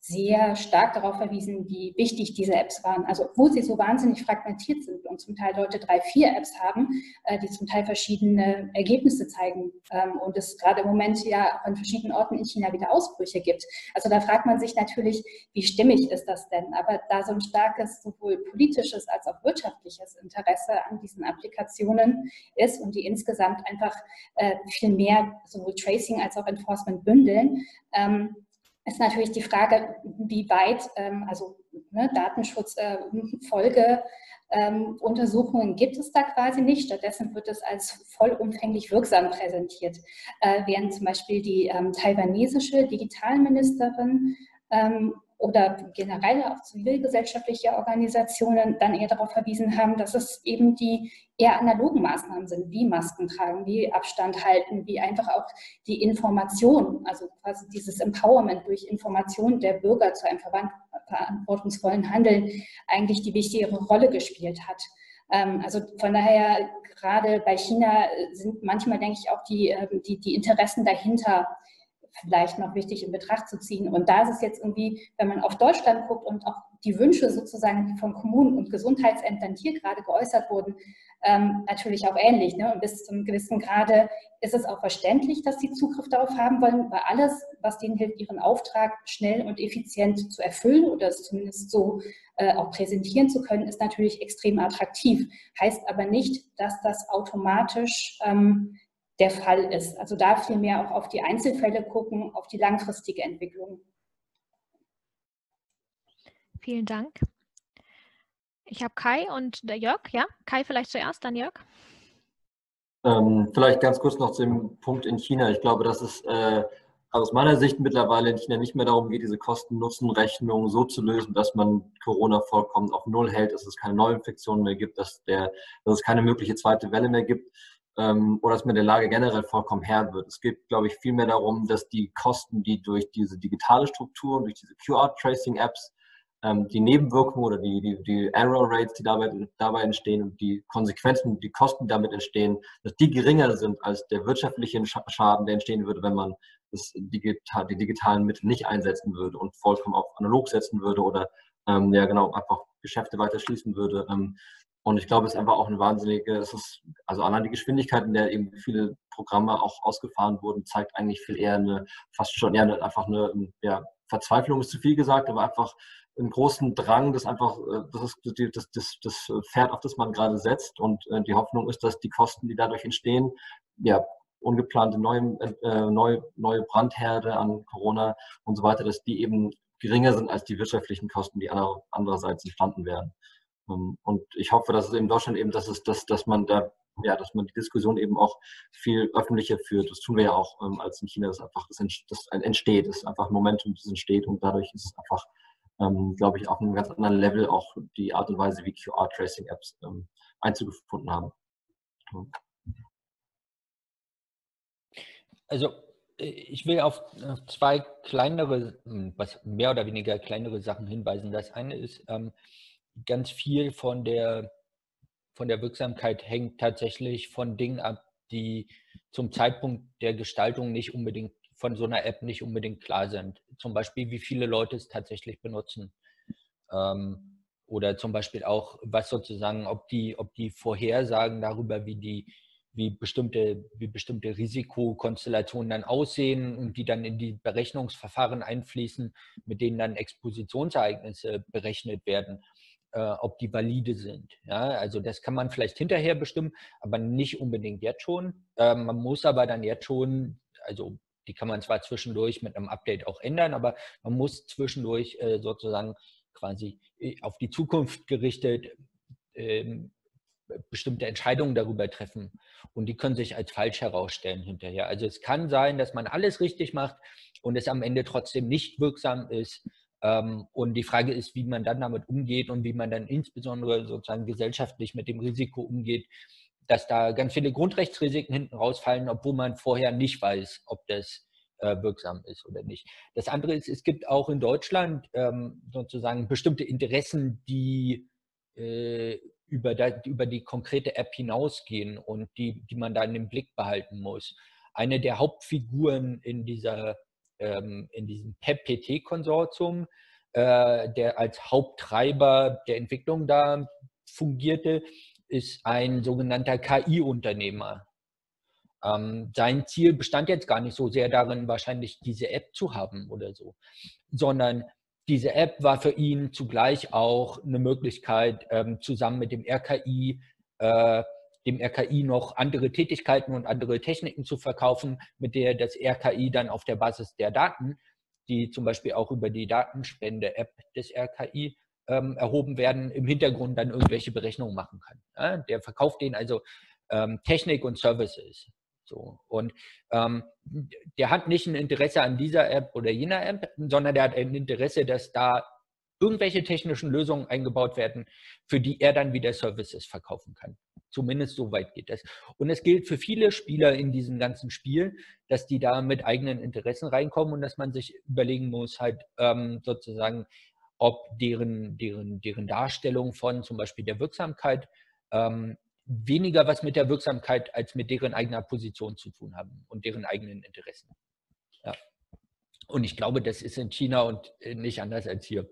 sehr stark darauf verwiesen, wie wichtig diese Apps waren. Also obwohl sie so wahnsinnig fragmentiert sind und zum Teil Leute drei, vier Apps haben, äh, die zum Teil verschiedene Ergebnisse zeigen ähm, und es gerade im Moment ja auch an verschiedenen Orten in China wieder Ausbrüche gibt. Also da fragt man sich natürlich, wie stimmig ist das denn? Aber da so ein starkes sowohl politisches als auch wirtschaftliches Interesse an diesen Applikationen ist und die insgesamt einfach äh, viel mehr sowohl Tracing als auch Enforcement bündeln, ähm, ist natürlich die Frage, wie weit, ähm, also ne, Datenschutzfolge äh, ähm, Untersuchungen gibt es da quasi nicht. Stattdessen wird es als vollumfänglich wirksam präsentiert, äh, während zum Beispiel die ähm, taiwanesische Digitalministerin ähm, oder generell auch zivilgesellschaftliche Organisationen dann eher darauf verwiesen haben, dass es eben die eher analogen Maßnahmen sind, wie Masken tragen, wie Abstand halten, wie einfach auch die Information, also quasi dieses Empowerment durch Information der Bürger zu einem verantwortungsvollen Handeln eigentlich die wichtigere Rolle gespielt hat. Also von daher, gerade bei China sind manchmal, denke ich, auch die, die, die Interessen dahinter vielleicht noch wichtig in Betracht zu ziehen. Und da ist es jetzt irgendwie, wenn man auf Deutschland guckt und auch die Wünsche sozusagen, die von Kommunen und Gesundheitsämtern hier gerade geäußert wurden, ähm, natürlich auch ähnlich. Ne? Und bis zu einem gewissen Grade ist es auch verständlich, dass sie Zugriff darauf haben wollen, weil alles, was denen hilft, ihren Auftrag schnell und effizient zu erfüllen oder es zumindest so äh, auch präsentieren zu können, ist natürlich extrem attraktiv. Heißt aber nicht, dass das automatisch ähm, der Fall ist. Also da viel mehr auch auf die Einzelfälle gucken, auf die langfristige Entwicklung. Vielen Dank. Ich habe Kai und der Jörg. Ja, Kai vielleicht zuerst, dann Jörg. Ähm, vielleicht ganz kurz noch zu dem Punkt in China. Ich glaube, dass es äh, aus meiner Sicht mittlerweile in China nicht mehr darum geht, diese Kosten-Nutzen-Rechnung so zu lösen, dass man Corona vollkommen auf Null hält, dass es keine Neuinfektionen mehr gibt, dass, der, dass es keine mögliche zweite Welle mehr gibt. Oder dass man der Lage generell vollkommen Herr wird. Es geht, glaube ich, vielmehr darum, dass die Kosten, die durch diese digitale Struktur, durch diese Q R-Tracing-Apps, ähm, die Nebenwirkungen oder die, die, die Error-Rates, die dabei, dabei entstehen und die Konsequenzen, die Kosten, die damit entstehen, dass die geringer sind als der wirtschaftliche Schaden, der entstehen würde, wenn man das digital, die digitalen Mittel nicht einsetzen würde und vollkommen auf analog setzen würde oder ähm, ja genau einfach Geschäfte weiter schließen würde. Ähm, Und ich glaube, es ist einfach auch eine wahnsinnige, es ist, also allein die Geschwindigkeit, in der eben viele Programme auch ausgefahren wurden, zeigt eigentlich viel eher eine, fast schon eher eine, einfach eine, ja, Verzweiflung ist zu viel gesagt, aber einfach einen großen Drang, das einfach, das ist das, das, das Pferd, auf das man gerade setzt. Und die Hoffnung ist, dass die Kosten, die dadurch entstehen, ja, ungeplante neue, äh, neue, neue Brandherde an Corona und so weiter, dass die eben geringer sind als die wirtschaftlichen Kosten, die andererseits entstanden werden. Und ich hoffe, dass es in Deutschland eben, dass es, dass, dass man da, ja, dass man die Diskussion eben auch viel öffentlicher führt. Das tun wir ja auch, ähm, als in China, das einfach, das entsteht, das ist einfach ein Momentum, das entsteht und dadurch ist es einfach, ähm, glaube ich, auf einem ganz anderen Level auch die Art und Weise, wie Q R-Tracing-Apps ähm, Einzug gefunden haben. Ja. Also ich will auf zwei kleinere, was mehr oder weniger kleinere Sachen hinweisen. Das eine ist, ähm, ganz viel von der, von der Wirksamkeit hängt tatsächlich von Dingen ab, die zum Zeitpunkt der Gestaltung nicht unbedingt, von so einer App nicht unbedingt klar sind. Zum Beispiel, wie viele Leute es tatsächlich benutzen. Ähm, oder zum Beispiel auch, was sozusagen, ob die, ob die Vorhersagen darüber, wie die, wie bestimmte, wie bestimmte Risikokonstellationen dann aussehen und die dann in die Berechnungsverfahren einfließen, mit denen dann Expositionsereignisse berechnet werden, ob die valide sind. Ja, also das kann man vielleicht hinterher bestimmen, aber nicht unbedingt jetzt schon. Ähm, man muss aber dann jetzt schon, also die kann man zwar zwischendurch mit einem Update auch ändern, aber man muss zwischendurch äh, sozusagen quasi auf die Zukunft gerichtet ähm, bestimmte Entscheidungen darüber treffen und die können sich als falsch herausstellen hinterher. Also es kann sein, dass man alles richtig macht und es am Ende trotzdem nicht wirksam ist. Und die Frage ist, wie man dann damit umgeht und wie man dann insbesondere sozusagen gesellschaftlich mit dem Risiko umgeht, dass da ganz viele Grundrechtsrisiken hinten rausfallen, obwohl man vorher nicht weiß, ob das äh, wirksam ist oder nicht. Das andere ist, es gibt auch in Deutschland ähm, sozusagen bestimmte Interessen, die äh, über, da, über die konkrete App hinausgehen und die, die man da in den Blick behalten muss. Eine der Hauptfiguren in dieser ähm, in diesem P E P P T-Konsortium, äh, der als Haupttreiber der Entwicklung da fungierte, ist ein sogenannter K I-Unternehmer. Ähm, sein Ziel bestand jetzt gar nicht so sehr darin, wahrscheinlich diese App zu haben oder so, sondern diese App war für ihn zugleich auch eine Möglichkeit, ähm, zusammen mit dem R K I, äh, dem R K I noch andere Tätigkeiten und andere Techniken zu verkaufen, mit der das R K I dann auf der Basis der Daten, die zum Beispiel auch über die Datenspende-App des R K I ähm, erhoben werden, im Hintergrund dann irgendwelche Berechnungen machen kann. Ja, der verkauft denen also ähm, Technik und Services. So. Und ähm, der hat nicht ein Interesse an dieser App oder jener App, sondern der hat ein Interesse, dass da irgendwelche technischen Lösungen eingebaut werden, für die er dann wieder Services verkaufen kann. Zumindest so weit geht das. Und es gilt für viele Spieler in diesem ganzen Spiel, dass die da mit eigenen Interessen reinkommen und dass man sich überlegen muss, halt ähm, sozusagen, ob deren, deren, deren Darstellung von zum Beispiel der Wirksamkeit ähm, weniger was mit der Wirksamkeit als mit deren eigener Position zu tun haben und deren eigenen Interessen. Ja. Und ich glaube, das ist in China und nicht anders als hier.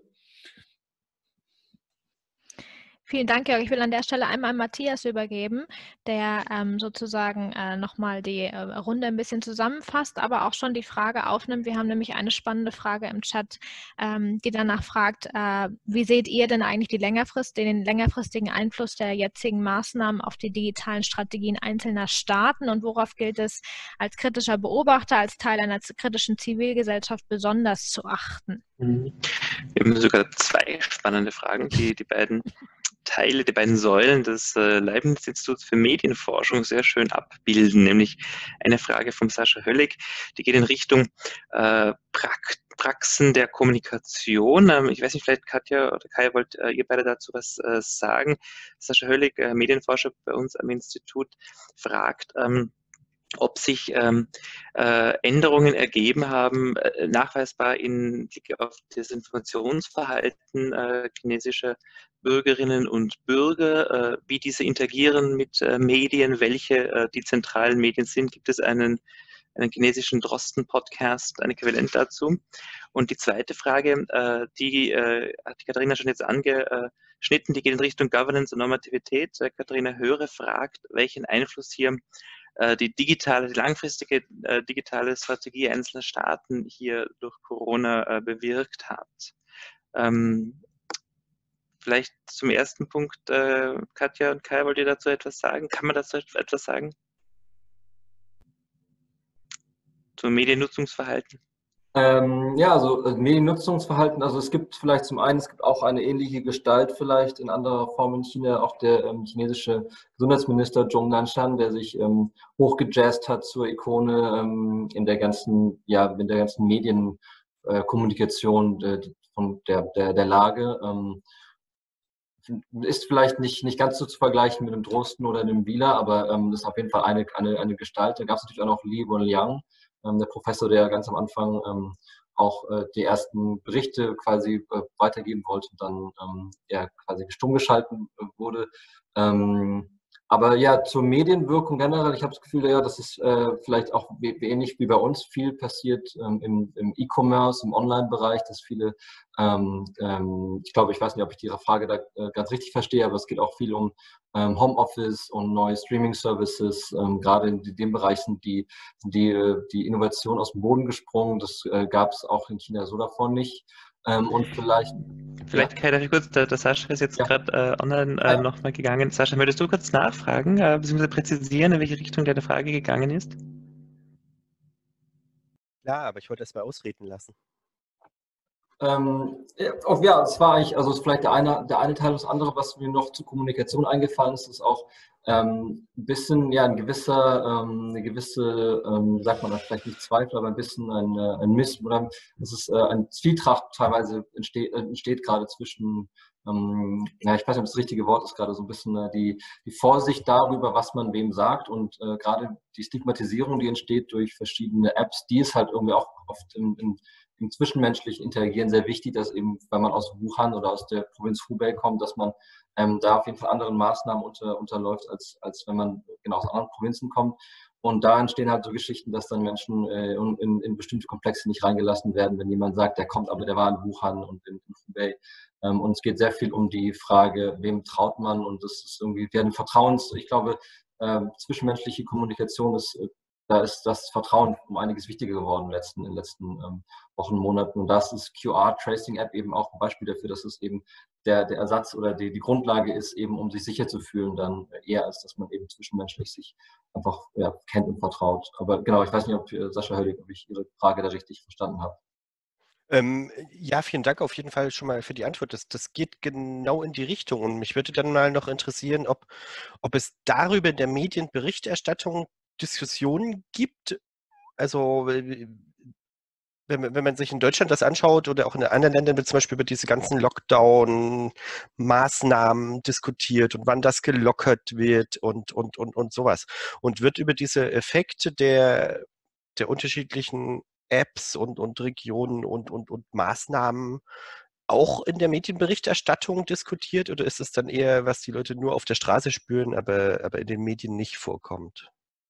Vielen Dank, Jörg. Ich will an der Stelle einmal Matthias übergeben, der ähm, sozusagen äh, nochmal die äh, Runde ein bisschen zusammenfasst, aber auch schon die Frage aufnimmt. Wir haben nämlich eine spannende Frage im Chat, ähm, die danach fragt, äh, wie seht ihr denn eigentlich die längerfrist, den längerfristigen Einfluss der jetzigen Maßnahmen auf die digitalen Strategien einzelner Staaten und worauf gilt es als kritischer Beobachter, als Teil einer kritischen Zivilgesellschaft besonders zu achten? Wir haben sogar zwei spannende Fragen, die die beiden Teile, die beiden Säulen des äh, Leibniz-Instituts für Medienforschung sehr schön abbilden, nämlich eine Frage von Sascha Höllig, die geht in Richtung äh, Prakt Praxen der Kommunikation. Ähm, ich weiß nicht, vielleicht Katja oder Kai, wollt äh, ihr beide dazu was äh, sagen? Sascha Höllig, äh, Medienforscher bei uns am Institut, fragt, ähm, ob sich ähm, äh, Änderungen ergeben haben, äh, nachweisbar in Blick auf das Informationsverhalten äh, chinesischer Bürgerinnen und Bürger, äh, wie diese interagieren mit äh, Medien, welche äh, die zentralen Medien sind. Gibt es einen, einen chinesischen Drosten-Podcast, ein Äquivalent dazu? Und die zweite Frage, äh, die äh, hat die Katharina schon jetzt angeschnitten, die geht in Richtung Governance und Normativität. Äh, Katharina Höre fragt, welchen Einfluss hier die digitale, die langfristige äh, digitale Strategie einzelner Staaten hier durch Corona äh, bewirkt hat. Ähm, vielleicht zum ersten Punkt, äh, Katja und Kai, wollt ihr dazu etwas sagen? Kann man dazu etwas sagen? Zum Mediennutzungsverhalten? Ähm, ja, also äh, Mediennutzungsverhalten, also es gibt vielleicht zum einen, es gibt auch eine ähnliche Gestalt vielleicht in anderer Form in China, auch der ähm, chinesische Gesundheitsminister Zhong Nanshan, der sich ähm, hochgejazzt hat zur Ikone ähm, in der ganzen, ja, in der ganzen Medienkommunikation äh, von der, der, der Lage. Ähm, ist vielleicht nicht, nicht ganz so zu vergleichen mit dem Drosten oder dem Wieler, aber ähm, das ist auf jeden Fall eine, eine, eine Gestalt. Da gab es natürlich auch noch Li Wenliang, der Professor, der ganz am Anfang ähm, auch äh, die ersten Berichte quasi äh, weitergeben wollte und dann ähm, ja, quasi stumm geschalten äh, wurde. Ähm, aber ja, zur Medienwirkung generell, ich habe das Gefühl, ja, das ist äh, vielleicht auch ähnlich wie bei uns viel passiert ähm, im, im E-Commerce, im Online-Bereich, dass viele, ähm, ähm, ich glaube, ich weiß nicht, ob ich die Frage da äh, ganz richtig verstehe, aber es geht auch viel um ähm, Homeoffice und neue Streaming-Services. Ähm, gerade in dem Bereich sind die, sind die, die Innovation aus dem Boden gesprungen. Das äh, gab es auch in China so davor nicht. Ähm, und vielleicht Vielleicht, ja. Kai, darf ich kurz, der, der Sascha ist jetzt ja. gerade äh, online äh, nochmal gegangen. Sascha, würdest du kurz nachfragen, äh, beziehungsweise präzisieren, in welche Richtung deine Frage gegangen ist? Klar, aber ich wollte es mal ausreden lassen. Ähm, ja, es war eigentlich, also es ist vielleicht der eine, der eine Teil, das andere, was mir noch zur Kommunikation eingefallen ist, ist auch ähm, ein bisschen, ja, ein gewisser, ähm, eine gewisse, ähm, sagt man da vielleicht nicht Zweifel, aber ein bisschen ein, ein Miss, oder es ist äh, ein Zwietracht teilweise entsteht, entsteht gerade zwischen, ähm, ja, ich weiß nicht, ob das richtige Wort ist, gerade so ein bisschen äh, die, die Vorsicht darüber, was man wem sagt und äh, gerade die Stigmatisierung, die entsteht durch verschiedene Apps, die ist halt irgendwie auch oft in, in im zwischenmenschlichen Interagieren sehr wichtig, dass eben, wenn man aus Wuhan oder aus der Provinz Hubei kommt, dass man ähm, da auf jeden Fall anderen Maßnahmen unter, unterläuft, als, als wenn man genau aus anderen Provinzen kommt. Und da entstehen halt so Geschichten, dass dann Menschen äh, in, in bestimmte Komplexe nicht reingelassen werden, wenn jemand sagt, der kommt, aber der war in Wuhan und in, in Hubei. Ähm, und es geht sehr viel um die Frage, wem traut man? Und das ist irgendwie, werden Vertrauens, ich glaube, äh, zwischenmenschliche Kommunikation ist, äh, da ist das Vertrauen um einiges wichtiger geworden in den letzten, in den letzten ähm, Wochen, Monaten. Und das ist Q R-Tracing-App eben auch ein Beispiel dafür, dass es eben der, der Ersatz oder die, die Grundlage ist, eben um sich sicher zu fühlen, dann eher als dass man eben zwischenmenschlich sich einfach ja, kennt und vertraut. Aber genau, ich weiß nicht, ob äh, Sascha Höllig, ob ich Ihre Frage da richtig verstanden habe. Ähm, ja, vielen Dank auf jeden Fall schon mal für die Antwort. Das, das geht genau in die Richtung. Und mich würde dann mal noch interessieren, ob, ob es darüber in der Medienberichterstattung Diskussionen gibt. Also wenn, wenn man sich in Deutschland das anschaut oder auch in anderen Ländern wird zum Beispiel über diese ganzen Lockdown-Maßnahmen diskutiert und wann das gelockert wird und, und, und, und sowas. Und wird über diese Effekte der, der unterschiedlichen Apps und, und Regionen und, und, und Maßnahmen auch in der Medienberichterstattung diskutiert oder ist es dann eher, was die Leute nur auf der Straße spüren, aber, aber in den Medien nicht vorkommt?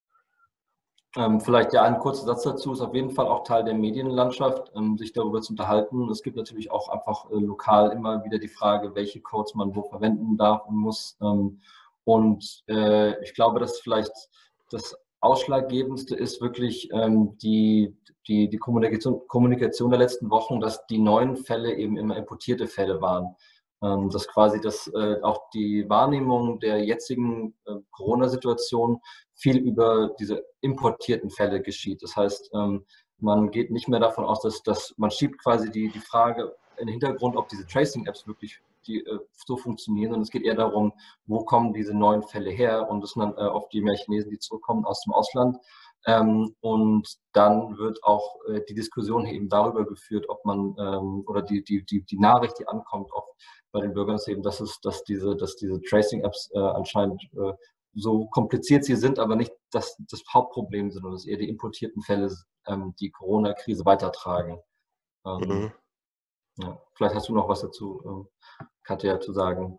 Ähm, vielleicht ja ein kurzer Satz dazu, ist auf jeden Fall auch Teil der Medienlandschaft, ähm, sich darüber zu unterhalten. Es gibt natürlich auch einfach äh, lokal immer wieder die Frage, welche Codes man wo verwenden darf und muss. Ähm, und äh, ich glaube, dass vielleicht das Ausschlaggebendste ist wirklich ähm, die, die, die Kommunikation, Kommunikation der letzten Wochen, dass die neuen Fälle eben immer importierte Fälle waren. Ähm, dass quasi das, äh, auch die Wahrnehmung der jetzigen äh, Corona-Situation viel über diese importierten Fälle geschieht. Das heißt, ähm, man geht nicht mehr davon aus, dass, dass man schiebt quasi die, die Frage in den Hintergrund, ob diese Tracing-Apps wirklich die, äh, so funktionieren. Und es geht eher darum, wo kommen diese neuen Fälle her? Und das sind dann äh, oft die mehr Chinesen, die zurückkommen aus dem Ausland. Ähm, und dann wird auch äh, die Diskussion eben darüber geführt, ob man ähm, oder die, die, die, die Nachricht, die ankommt, oft bei den Bürgern ist eben, dass es, dass diese, dass diese Tracing-Apps äh, anscheinend äh, so kompliziert sie sind, aber nicht das, das Hauptproblem sind, sondern es eher die importierten Fälle, ähm, die Corona-Krise weitertragen. Ähm, Mhm. ja. Vielleicht hast du noch was dazu, ähm, Katja, zu sagen.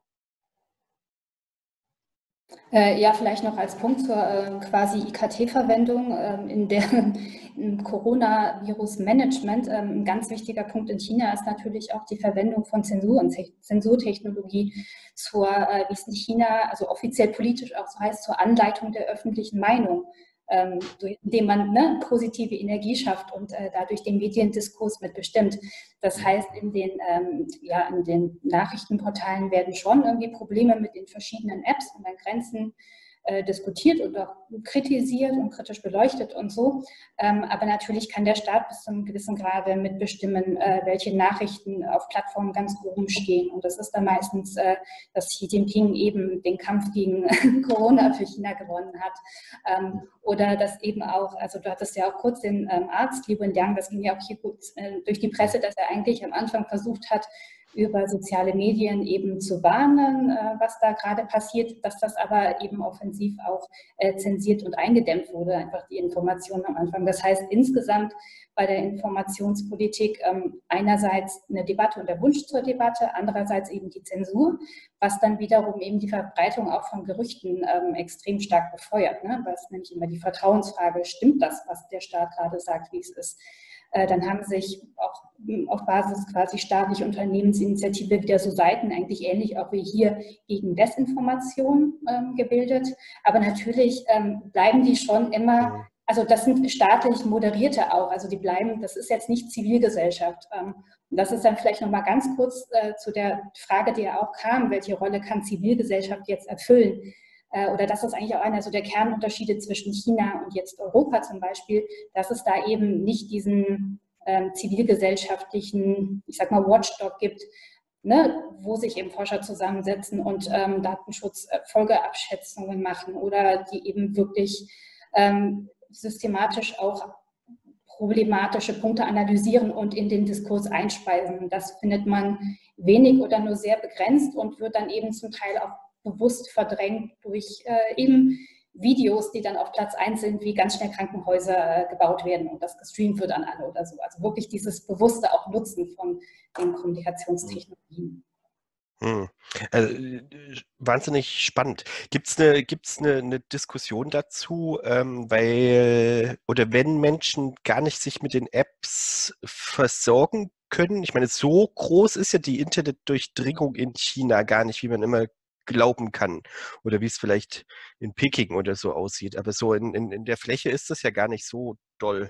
Äh, ja, vielleicht noch als Punkt zur äh, quasi I K T-Verwendung ähm, in der im Coronavirus-Management. Ähm, ein ganz wichtiger Punkt in China ist natürlich auch die Verwendung von Zensur und Zensurtechnologie zur, äh, wie es in China, also offiziell politisch auch so heißt, zur Anleitung der öffentlichen Meinung. Ähm, indem man ne, positive Energie schafft und äh, dadurch den Mediendiskurs mitbestimmt. Das heißt, in den, ähm, ja, in den Nachrichtenportalen werden schon irgendwie Probleme mit den verschiedenen Apps und an Grenzen äh, diskutiert und auch kritisiert und kritisch beleuchtet und so. Ähm, aber natürlich kann der Staat bis zu einem gewissen Grade mitbestimmen, äh, welche Nachrichten auf Plattformen ganz oben stehen. Und das ist dann meistens, äh, dass Xi Jinping eben den Kampf gegen Corona für China gewonnen hat. Ähm, oder dass eben auch, also du hattest ja auch kurz den ähm, Arzt, Li Wenliang, das ging ja auch hier gut äh, durch die Presse, dass er eigentlich am Anfang versucht hat, über soziale Medien eben zu warnen, äh, was da gerade passiert, dass das aber eben offensiv auch äh, zensiert und eingedämmt wurde, einfach die Informationen am Anfang. Das heißt, insgesamt bei der Informationspolitik ähm, einerseits eine Debatte und der Wunsch zur Debatte, andererseits eben die Zensur, was dann wiederum eben die Verbreitung auch von Gerüchten ähm, extrem stark befeuert, ne? Weil es nämlich immer die Vertrauensfrage, stimmt das, was der Staat gerade sagt, wie es ist? Dann haben sich auch auf Basis quasi staatlicher Unternehmensinitiative wieder so Seiten, eigentlich ähnlich auch wie hier, gegen Desinformation ähm, gebildet. Aber natürlich ähm, bleiben die schon immer, also das sind staatlich moderierte auch, also die bleiben, das ist jetzt nicht Zivilgesellschaft. Ähm, und das ist dann vielleicht nochmal ganz kurz äh, zu der Frage, die ja auch kam, welche Rolle kann Zivilgesellschaft jetzt erfüllen? Oder das ist eigentlich auch einer so der Kernunterschiede zwischen China und jetzt Europa zum Beispiel, dass es da eben nicht diesen ähm, zivilgesellschaftlichen, ich sag mal, Watchdog gibt, ne, wo sich eben Forscher zusammensetzen und ähm, Datenschutzfolgeabschätzungen machen oder die eben wirklich ähm, systematisch auch problematische Punkte analysieren und in den Diskurs einspeisen. Das findet man wenig oder nur sehr begrenzt und wird dann eben zum Teil auch bewusst verdrängt durch äh, eben Videos, die dann auf Platz eins sind, wie ganz schnell Krankenhäuser äh, gebaut werden und das gestreamt wird an alle oder so. Also wirklich dieses bewusste auch Nutzen von den Kommunikationstechnologien. Hm. Also, wahnsinnig spannend. Gibt es eine, gibt's eine, eine Diskussion dazu, ähm, weil, oder wenn Menschen gar nicht sich mit den Apps versorgen können? Ich meine, so groß ist ja die Internetdurchdringung in China gar nicht, wie man immer glauben kann. Oder wie es vielleicht in Peking oder so aussieht. Aber so in, in, in der Fläche ist das ja gar nicht so doll.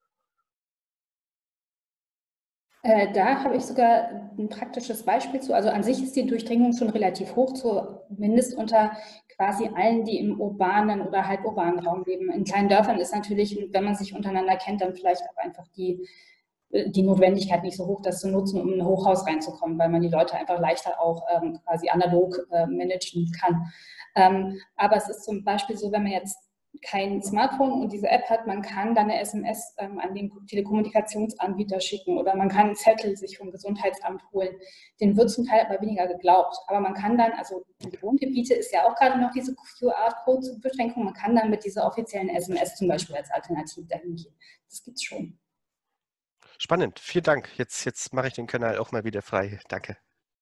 Äh, da habe ich sogar ein praktisches Beispiel zu. Also an sich ist die Durchdringung schon relativ hoch, zumindest unter quasi allen, die im urbanen oder halburbanen Raum leben. In kleinen Dörfern ist natürlich, wenn man sich untereinander kennt, dann vielleicht auch einfach die, die Notwendigkeit nicht so hoch, das zu nutzen, um in ein Hochhaus reinzukommen, weil man die Leute einfach leichter auch ähm, quasi analog äh, managen kann. Ähm, aber es ist zum Beispiel so, wenn man jetzt kein Smartphone und diese App hat, man kann dann eine S M S ähm, an den Telekommunikationsanbieter schicken oder man kann einen Zettel sich vom Gesundheitsamt holen. Den wird zum Teil aber weniger geglaubt. Aber man kann dann, also in Wohngebiete ist ja auch gerade noch diese Q R-Code-Beschränkung, man kann dann mit dieser offiziellen S M S zum Beispiel als Alternative dahin gehen. Das gibt es schon. Spannend, vielen Dank. Jetzt, jetzt mache ich den Kanal auch mal wieder frei. Danke.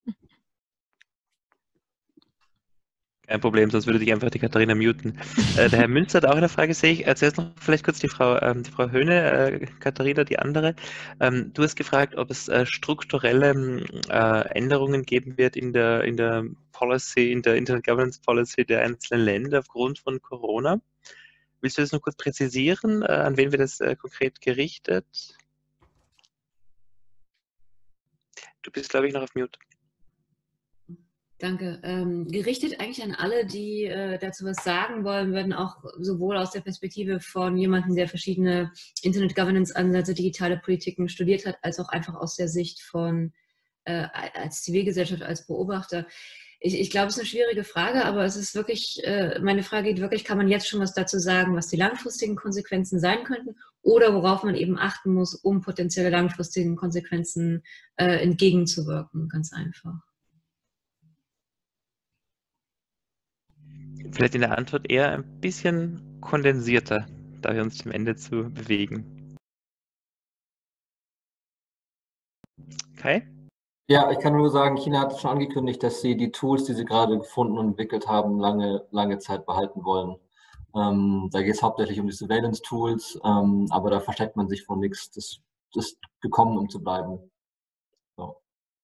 Kein Problem, sonst würde ich einfach die Katharina muten. Äh, der Herr Münzer hat auch eine Frage, sehe ich. Äh, zuerst noch vielleicht kurz die Frau, ähm, die Frau Höhne, äh, Katharina, die andere. Ähm, du hast gefragt, ob es äh, strukturelle äh, Änderungen geben wird in der, in der Policy, in der Internet Governance Policy der einzelnen Länder aufgrund von Corona. Willst du das noch kurz präzisieren? Äh, an wen wird das äh, konkret gerichtet? Du bist, glaube ich, noch auf Mute. Danke. Ähm, gerichtet eigentlich an alle, die äh, dazu was sagen wollen würden, auch sowohl aus der Perspektive von jemandem, der verschiedene Internet-Governance-Ansätze, digitale Politiken studiert hat, als auch einfach aus der Sicht von äh, als Zivilgesellschaft, als Beobachter. Ich, ich glaube, es ist eine schwierige Frage, aber es ist wirklich, äh, meine Frage geht wirklich, kann man jetzt schon was dazu sagen, was die langfristigen Konsequenzen sein könnten oder worauf man eben achten muss, um potenzielle langfristigen Konsequenzen äh, entgegenzuwirken, ganz einfach. Vielleicht in der Antwort eher ein bisschen kondensierter, da wir uns zum Ende zu bewegen. Kai? Ja, ich kann nur sagen, China hat schon angekündigt, dass sie die Tools, die sie gerade gefunden und entwickelt haben, lange, lange Zeit behalten wollen. Ähm, da geht es hauptsächlich um die Surveillance-Tools, ähm, aber da versteckt man sich vor nichts. Das, das ist gekommen, um zu bleiben. So.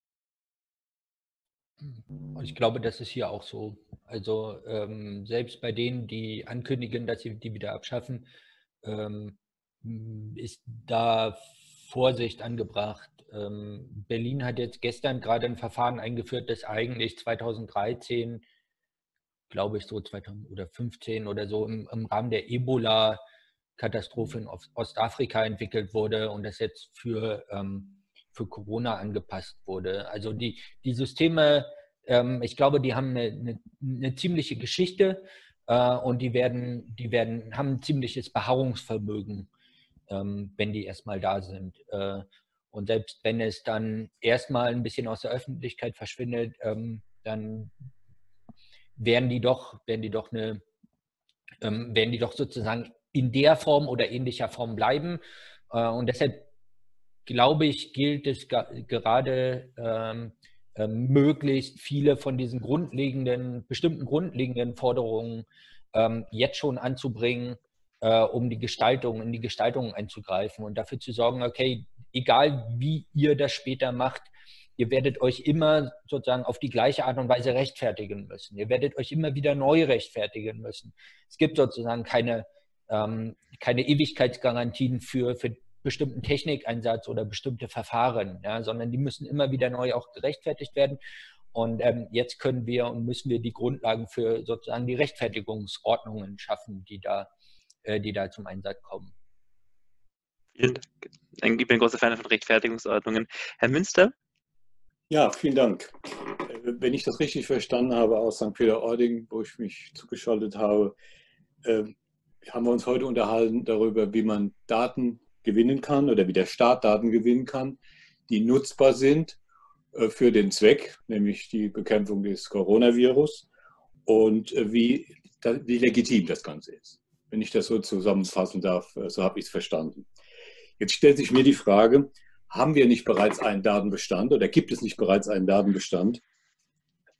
Ich glaube, das ist hier auch so. Also ähm, selbst bei denen, die ankündigen, dass sie die wieder abschaffen, ähm, ist da Vorsicht angebracht. Ähm, Berlin hat jetzt gestern gerade ein Verfahren eingeführt, das eigentlich zweitausenddreizehn, glaube ich so zweitausendfünfzehn oder so, im, im Rahmen der Ebola-Katastrophe in Ostafrika entwickelt wurde und das jetzt für, ähm, für Corona angepasst wurde. Also die, die Systeme, ähm, ich glaube, die haben eine, eine, eine ziemliche Geschichte äh, und die werden, die werden, haben ein ziemliches Beharrungsvermögen, ähm, wenn die erstmal da sind. Äh, und selbst wenn es dann erstmal ein bisschen aus der Öffentlichkeit verschwindet, ähm, dann werden die doch, werden die doch eine, ähm, werden die doch sozusagen in der Form oder ähnlicher Form bleiben. Äh, und deshalb glaube ich, gilt es gerade ähm, äh, möglichst viele von diesen grundlegenden, bestimmten grundlegenden Forderungen ähm, jetzt schon anzubringen, äh, um die Gestaltung, in die Gestaltung einzugreifen und dafür zu sorgen, okay, egal wie ihr das später macht, ihr werdet euch immer sozusagen auf die gleiche Art und Weise rechtfertigen müssen. Ihr werdet euch immer wieder neu rechtfertigen müssen. Es gibt sozusagen keine, ähm, keine Ewigkeitsgarantien für, für bestimmten Technikeinsatz oder bestimmte Verfahren, ja, sondern die müssen immer wieder neu auch gerechtfertigt werden. Und ähm, jetzt können wir und müssen wir die Grundlagen für sozusagen die Rechtfertigungsordnungen schaffen, die da, äh, die da zum Einsatz kommen. Vielen Dank. Ich bin ein großer Fan von Rechtfertigungsordnungen. Herr Münster? Ja, vielen Dank. Wenn ich das richtig verstanden habe aus Sankt Peter-Ording, wo ich mich zugeschaltet habe, äh, haben wir uns heute unterhalten darüber, wie man Daten gewinnen kann oder wie der Staat Daten gewinnen kann, die nutzbar sind äh, für den Zweck, nämlich die Bekämpfung des Coronavirus und äh, wie, da, wie legitim das Ganze ist. Wenn ich das so zusammenfassen darf, äh, so habe ich es verstanden. Jetzt stellt sich mir die Frage, haben wir nicht bereits einen Datenbestand oder gibt es nicht bereits einen Datenbestand,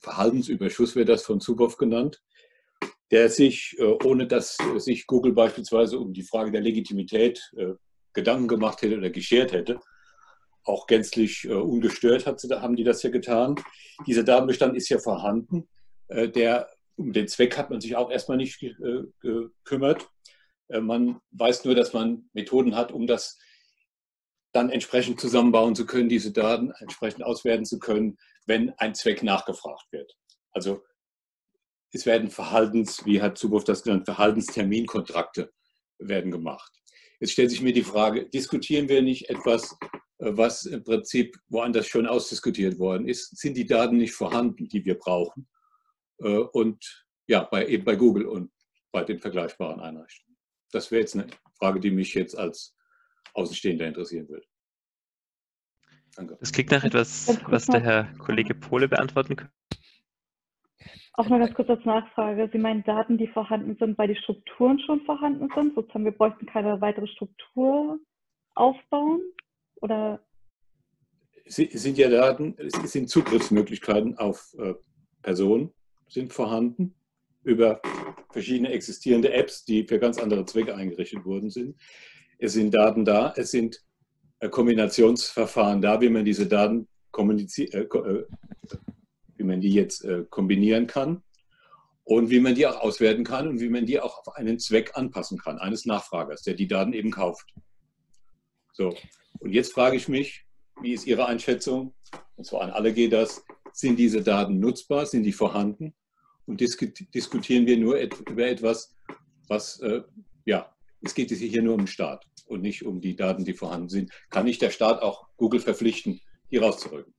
Verhaltensüberschuss wird das von Zuboff genannt, der sich, ohne dass sich Google beispielsweise um die Frage der Legitimität Gedanken gemacht hätte oder geschert hätte, auch gänzlich ungestört hat, haben die das ja getan. Dieser Datenbestand ist ja vorhanden. Der, um den Zweck hat man sich auch erstmal nicht gekümmert. Man weiß nur, dass man Methoden hat, um das dann entsprechend zusammenbauen zu können, diese Daten entsprechend auswerten zu können, wenn ein Zweck nachgefragt wird. Also es werden Verhaltens, wie hat Zuboff das genannt, Verhaltensterminkontrakte werden gemacht. Jetzt stellt sich mir die Frage, diskutieren wir nicht etwas, was im Prinzip woanders schon ausdiskutiert worden ist? Sind die Daten nicht vorhanden, die wir brauchen? Und ja, bei, eben bei Google und bei den vergleichbaren Einrichtungen. Das wäre jetzt eine Frage, die mich jetzt als Außenstehender interessieren würde. Danke. Das klingt nach etwas, was der Herr Kollege Pohle beantworten könnte. Auch noch ganz kurz als Nachfrage. Sie meinen Daten, die vorhanden sind, weil die Strukturen schon vorhanden sind? Sozusagen, wir bräuchten keine weitere Struktur aufbauen? Oder? Es sind ja Daten, es sind Zugriffsmöglichkeiten auf äh, Personen, sind vorhanden über verschiedene existierende Apps, die für ganz andere Zwecke eingerichtet worden sind. Es sind Daten da, es sind äh, Kombinationsverfahren da, wie man diese Daten kommuniziert, äh, äh, wie man die jetzt äh, kombinieren kann und wie man die auch auswerten kann und wie man die auch auf einen Zweck anpassen kann, eines Nachfragers, der die Daten eben kauft. So, und jetzt frage ich mich, wie ist Ihre Einschätzung, und zwar an alle geht das, sind diese Daten nutzbar, sind die vorhanden und diskutieren wir nur et über etwas, was, äh, ja, es geht hier nur um den Staat und nicht um die Daten, die vorhanden sind. Kann nicht der Staat auch Google verpflichten, die rauszurücken?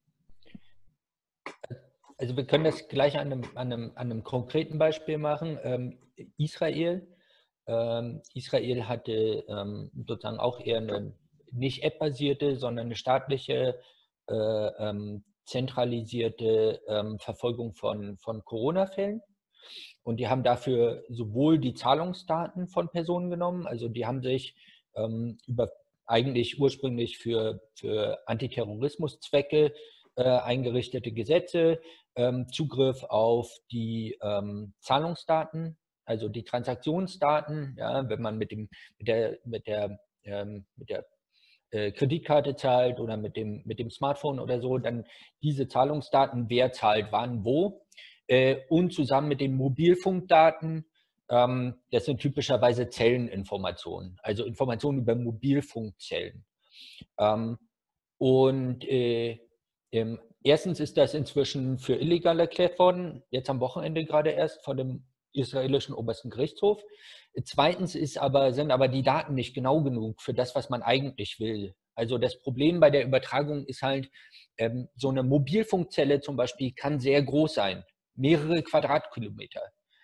Also wir können das gleich an einem, an einem, an einem konkreten Beispiel machen. Ähm, Israel. Ähm, Israel hatte ähm, sozusagen auch eher eine nicht App-basierte, sondern eine staatliche, äh, ähm, zentralisierte ähm, Verfolgung von, von Corona-Fällen. Und die haben dafür sowohl die Zahlungsdaten von Personen genommen, also die haben sich ähm, über eigentlich ursprünglich für, für Antiterrorismuszwecke äh, eingerichtete Gesetze, ähm, Zugriff auf die ähm, Zahlungsdaten, also die Transaktionsdaten, ja, wenn man mit, dem, mit der, mit der, ähm, mit der äh, Kreditkarte zahlt oder mit dem, mit dem Smartphone oder so, dann diese Zahlungsdaten, wer zahlt wann, wo. Äh, und zusammen mit den Mobilfunkdaten, ähm, das sind typischerweise Zelleninformationen, also Informationen über Mobilfunkzellen. Ähm, und äh, ähm, erstens ist das inzwischen für illegal erklärt worden, jetzt am Wochenende gerade erst von dem israelischen obersten Gerichtshof. Zweitens ist aber, sind aber die Daten nicht genau genug für das, was man eigentlich will. Also das Problem bei der Übertragung ist halt, ähm, so eine Mobilfunkzelle zum Beispiel kann sehr groß sein, mehrere Quadratkilometer.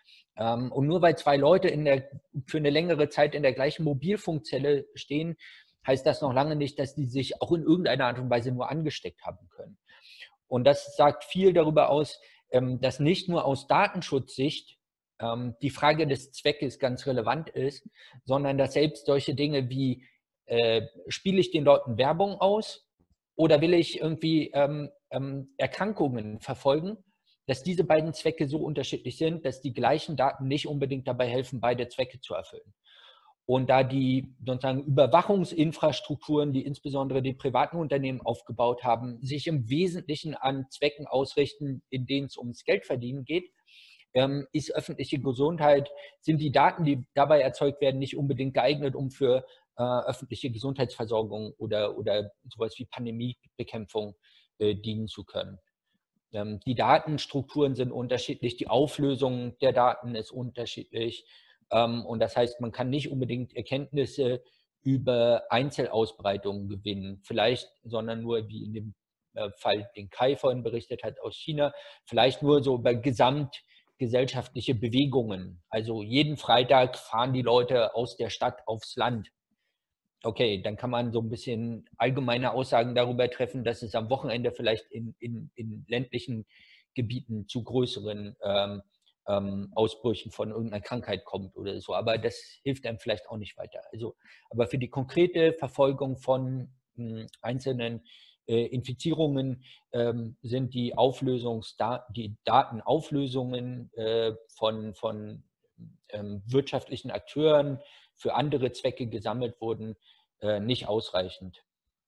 Ähm, und nur weil zwei Leute in der, für eine längere Zeit in der gleichen Mobilfunkzelle stehen, heißt das noch lange nicht, dass die sich auch in irgendeiner Art und Weise nur angesteckt haben können. Und das sagt viel darüber aus, ähm, dass nicht nur aus Datenschutzsicht ähm, die Frage des Zweckes ganz relevant ist, sondern dass selbst solche Dinge wie, äh, spiele ich den Leuten Werbung aus oder will ich irgendwie ähm, ähm, Erkrankungen verfolgen, dass diese beiden Zwecke so unterschiedlich sind, dass die gleichen Daten nicht unbedingt dabei helfen, beide Zwecke zu erfüllen. Und da die sozusagen Überwachungsinfrastrukturen, die insbesondere die privaten Unternehmen aufgebaut haben, sich im Wesentlichen an Zwecken ausrichten, in denen es ums Geldverdienen geht, ähm, ist öffentliche Gesundheit, sind die Daten, die dabei erzeugt werden, nicht unbedingt geeignet, um für äh, öffentliche Gesundheitsversorgung oder, oder sowas wie Pandemiebekämpfung äh, dienen zu können. Ähm, die Datenstrukturen sind unterschiedlich, die Auflösung der Daten ist unterschiedlich. Und das heißt, man kann nicht unbedingt Erkenntnisse über Einzelausbreitungen gewinnen, vielleicht, sondern nur, wie in dem Fall, den Kai vorhin berichtet hat, aus China, vielleicht nur so über gesamtgesellschaftliche Bewegungen. Also jeden Freitag fahren die Leute aus der Stadt aufs Land. Okay, dann kann man so ein bisschen allgemeine Aussagen darüber treffen, dass es am Wochenende vielleicht in, in, in ländlichen Gebieten zu größeren ähm, ähm, Ausbrüchen von irgendeiner Krankheit kommt oder so. Aber das hilft einem vielleicht auch nicht weiter. Also, aber für die konkrete Verfolgung von mh, einzelnen Äh, Infizierungen ähm, sind die, Auflösungsda die Datenauflösungen äh, von, von ähm, wirtschaftlichen Akteuren für andere Zwecke gesammelt wurden, äh, nicht ausreichend.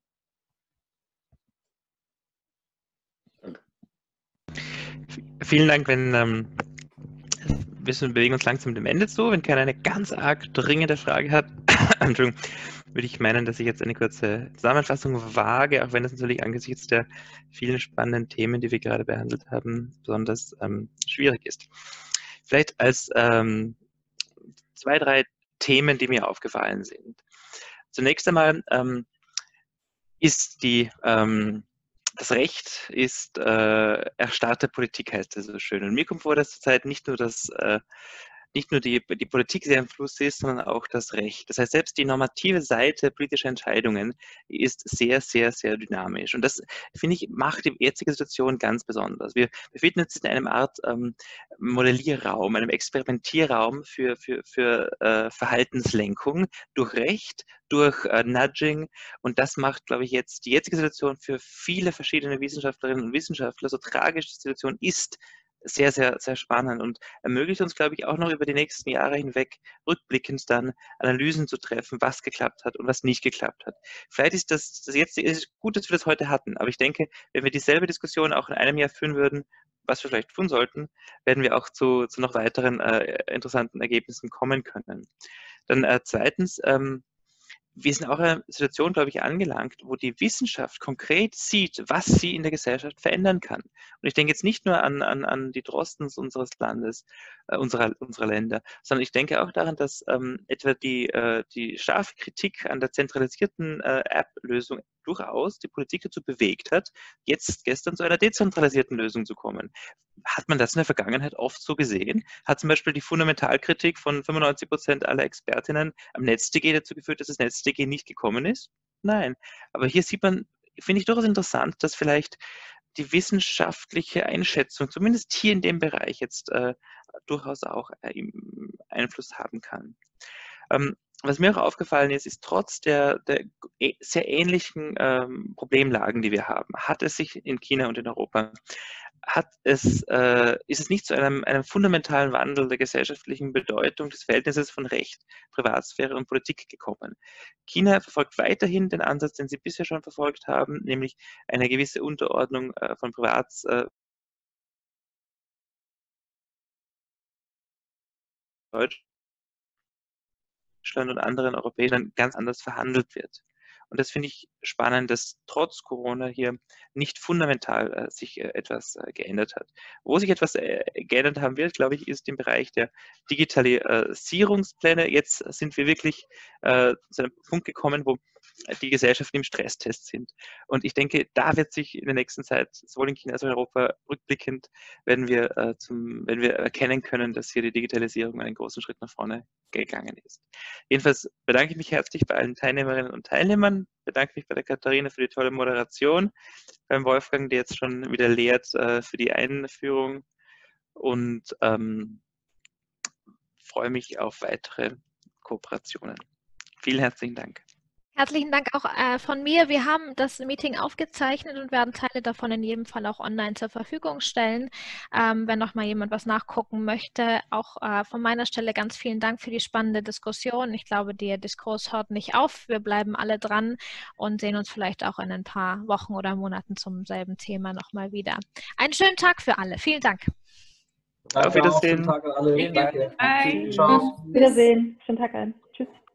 Vielen Dank, wenn ähm, wir bewegen uns langsam dem Ende zu. Wenn keiner eine ganz arg dringende Frage hat, Entschuldigung, würde ich meinen, dass ich jetzt eine kurze Zusammenfassung wage, auch wenn es natürlich angesichts der vielen spannenden Themen, die wir gerade behandelt haben, besonders ähm, schwierig ist. Vielleicht als ähm, zwei, drei Themen, die mir aufgefallen sind. Zunächst einmal ähm, ist die ähm, das Recht ist äh, erstarrte Politik, heißt es so schön. Und mir kommt vor, dass zurzeit nicht nur das äh, nicht nur die, die Politik sehr im Fluss ist, sondern auch das Recht. Das heißt, selbst die normative Seite politischer Entscheidungen ist sehr, sehr, sehr dynamisch. Und das, finde ich, macht die jetzige Situation ganz besonders. Wir befinden uns in einem Art ähm, Modellierraum, einem Experimentierraum für, für, für äh, Verhaltenslenkung durch Recht, durch äh, Nudging. Und das macht, glaube ich, jetzt die jetzige Situation für viele verschiedene Wissenschaftlerinnen und Wissenschaftler, so tragisch die Situation ist, sehr, sehr, sehr spannend und ermöglicht uns, glaube ich, auch noch über die nächsten Jahre hinweg rückblickend dann Analysen zu treffen, was geklappt hat und was nicht geklappt hat. Vielleicht ist das, das jetzt ist gut, dass wir das heute hatten, aber ich denke, wenn wir dieselbe Diskussion auch in einem Jahr führen würden, was wir vielleicht tun sollten, werden wir auch zu, zu noch weiteren äh, interessanten Ergebnissen kommen können. Dann äh, zweitens, ähm, wir sind auch in einer Situation, glaube ich, angelangt, wo die Wissenschaft konkret sieht, was sie in der Gesellschaft verändern kann. Und ich denke jetzt nicht nur an, an, an die Drostens unseres Landes, äh, unserer, unserer Länder, sondern ich denke auch daran, dass ähm, etwa die, äh, die scharfe Kritik an der zentralisierten äh, App-Lösung durchaus die Politik dazu bewegt hat, jetzt gestern zu einer dezentralisierten Lösung zu kommen. Hat man das in der Vergangenheit oft so gesehen? Hat zum Beispiel die Fundamentalkritik von fünfundneunzig Prozent aller Expertinnen am NetzDG dazu geführt, dass das NetzDG nicht gekommen ist? Nein. Aber hier sieht man, finde ich durchaus interessant, dass vielleicht die wissenschaftliche Einschätzung, zumindest hier in dem Bereich, jetzt äh, durchaus auch äh, Einfluss haben kann. Ähm, Was mir auch aufgefallen ist, ist trotz der, der sehr ähnlichen ähm, Problemlagen, die wir haben, hat es sich in China und in Europa, hat es, äh, ist es nicht zu einem, einem fundamentalen Wandel der gesellschaftlichen Bedeutung des Verhältnisses von Recht, Privatsphäre und Politik gekommen. China verfolgt weiterhin den Ansatz, den sie bisher schon verfolgt haben, nämlich eine gewisse Unterordnung äh, von Privats, äh, Deutsch Deutschland und anderen europäischen Ländern ganz anders verhandelt wird. Und das finde ich spannend, dass trotz Corona hier nicht fundamental äh, sich äh, etwas äh, geändert hat. Wo sich etwas äh, geändert haben wird, glaube ich, ist im Bereich der Digitalisierungspläne. Jetzt sind wir wirklich äh, zu einem Punkt gekommen, wo die Gesellschaften im Stresstest sind. Und ich denke, da wird sich in der nächsten Zeit, sowohl in China als auch in Europa, rückblickend, werden wir, äh, zum, werden wir erkennen können, dass hier die Digitalisierung einen großen Schritt nach vorne gegangen ist. Jedenfalls bedanke ich mich herzlich bei allen Teilnehmerinnen und Teilnehmern, bedanke mich bei der Katharina für die tolle Moderation, beim Wolfgang, der jetzt schon wieder lehrt, äh, für die Einführung und ähm, freue mich auf weitere Kooperationen. Vielen herzlichen Dank. Herzlichen Dank auch äh, von mir. Wir haben das Meeting aufgezeichnet und werden Teile davon in jedem Fall auch online zur Verfügung stellen. Ähm, wenn noch mal jemand was nachgucken möchte, auch äh, von meiner Stelle ganz vielen Dank für die spannende Diskussion. Ich glaube, der Diskurs hört nicht auf. Wir bleiben alle dran und sehen uns vielleicht auch in ein paar Wochen oder Monaten zum selben Thema noch mal wieder. Einen schönen Tag für alle. Vielen Dank. Auf Wiedersehen. Schönen Tag an alle. Danke. Danke. Bye. Ciao. Wiedersehen. Schönen Tag ein. Tschüss.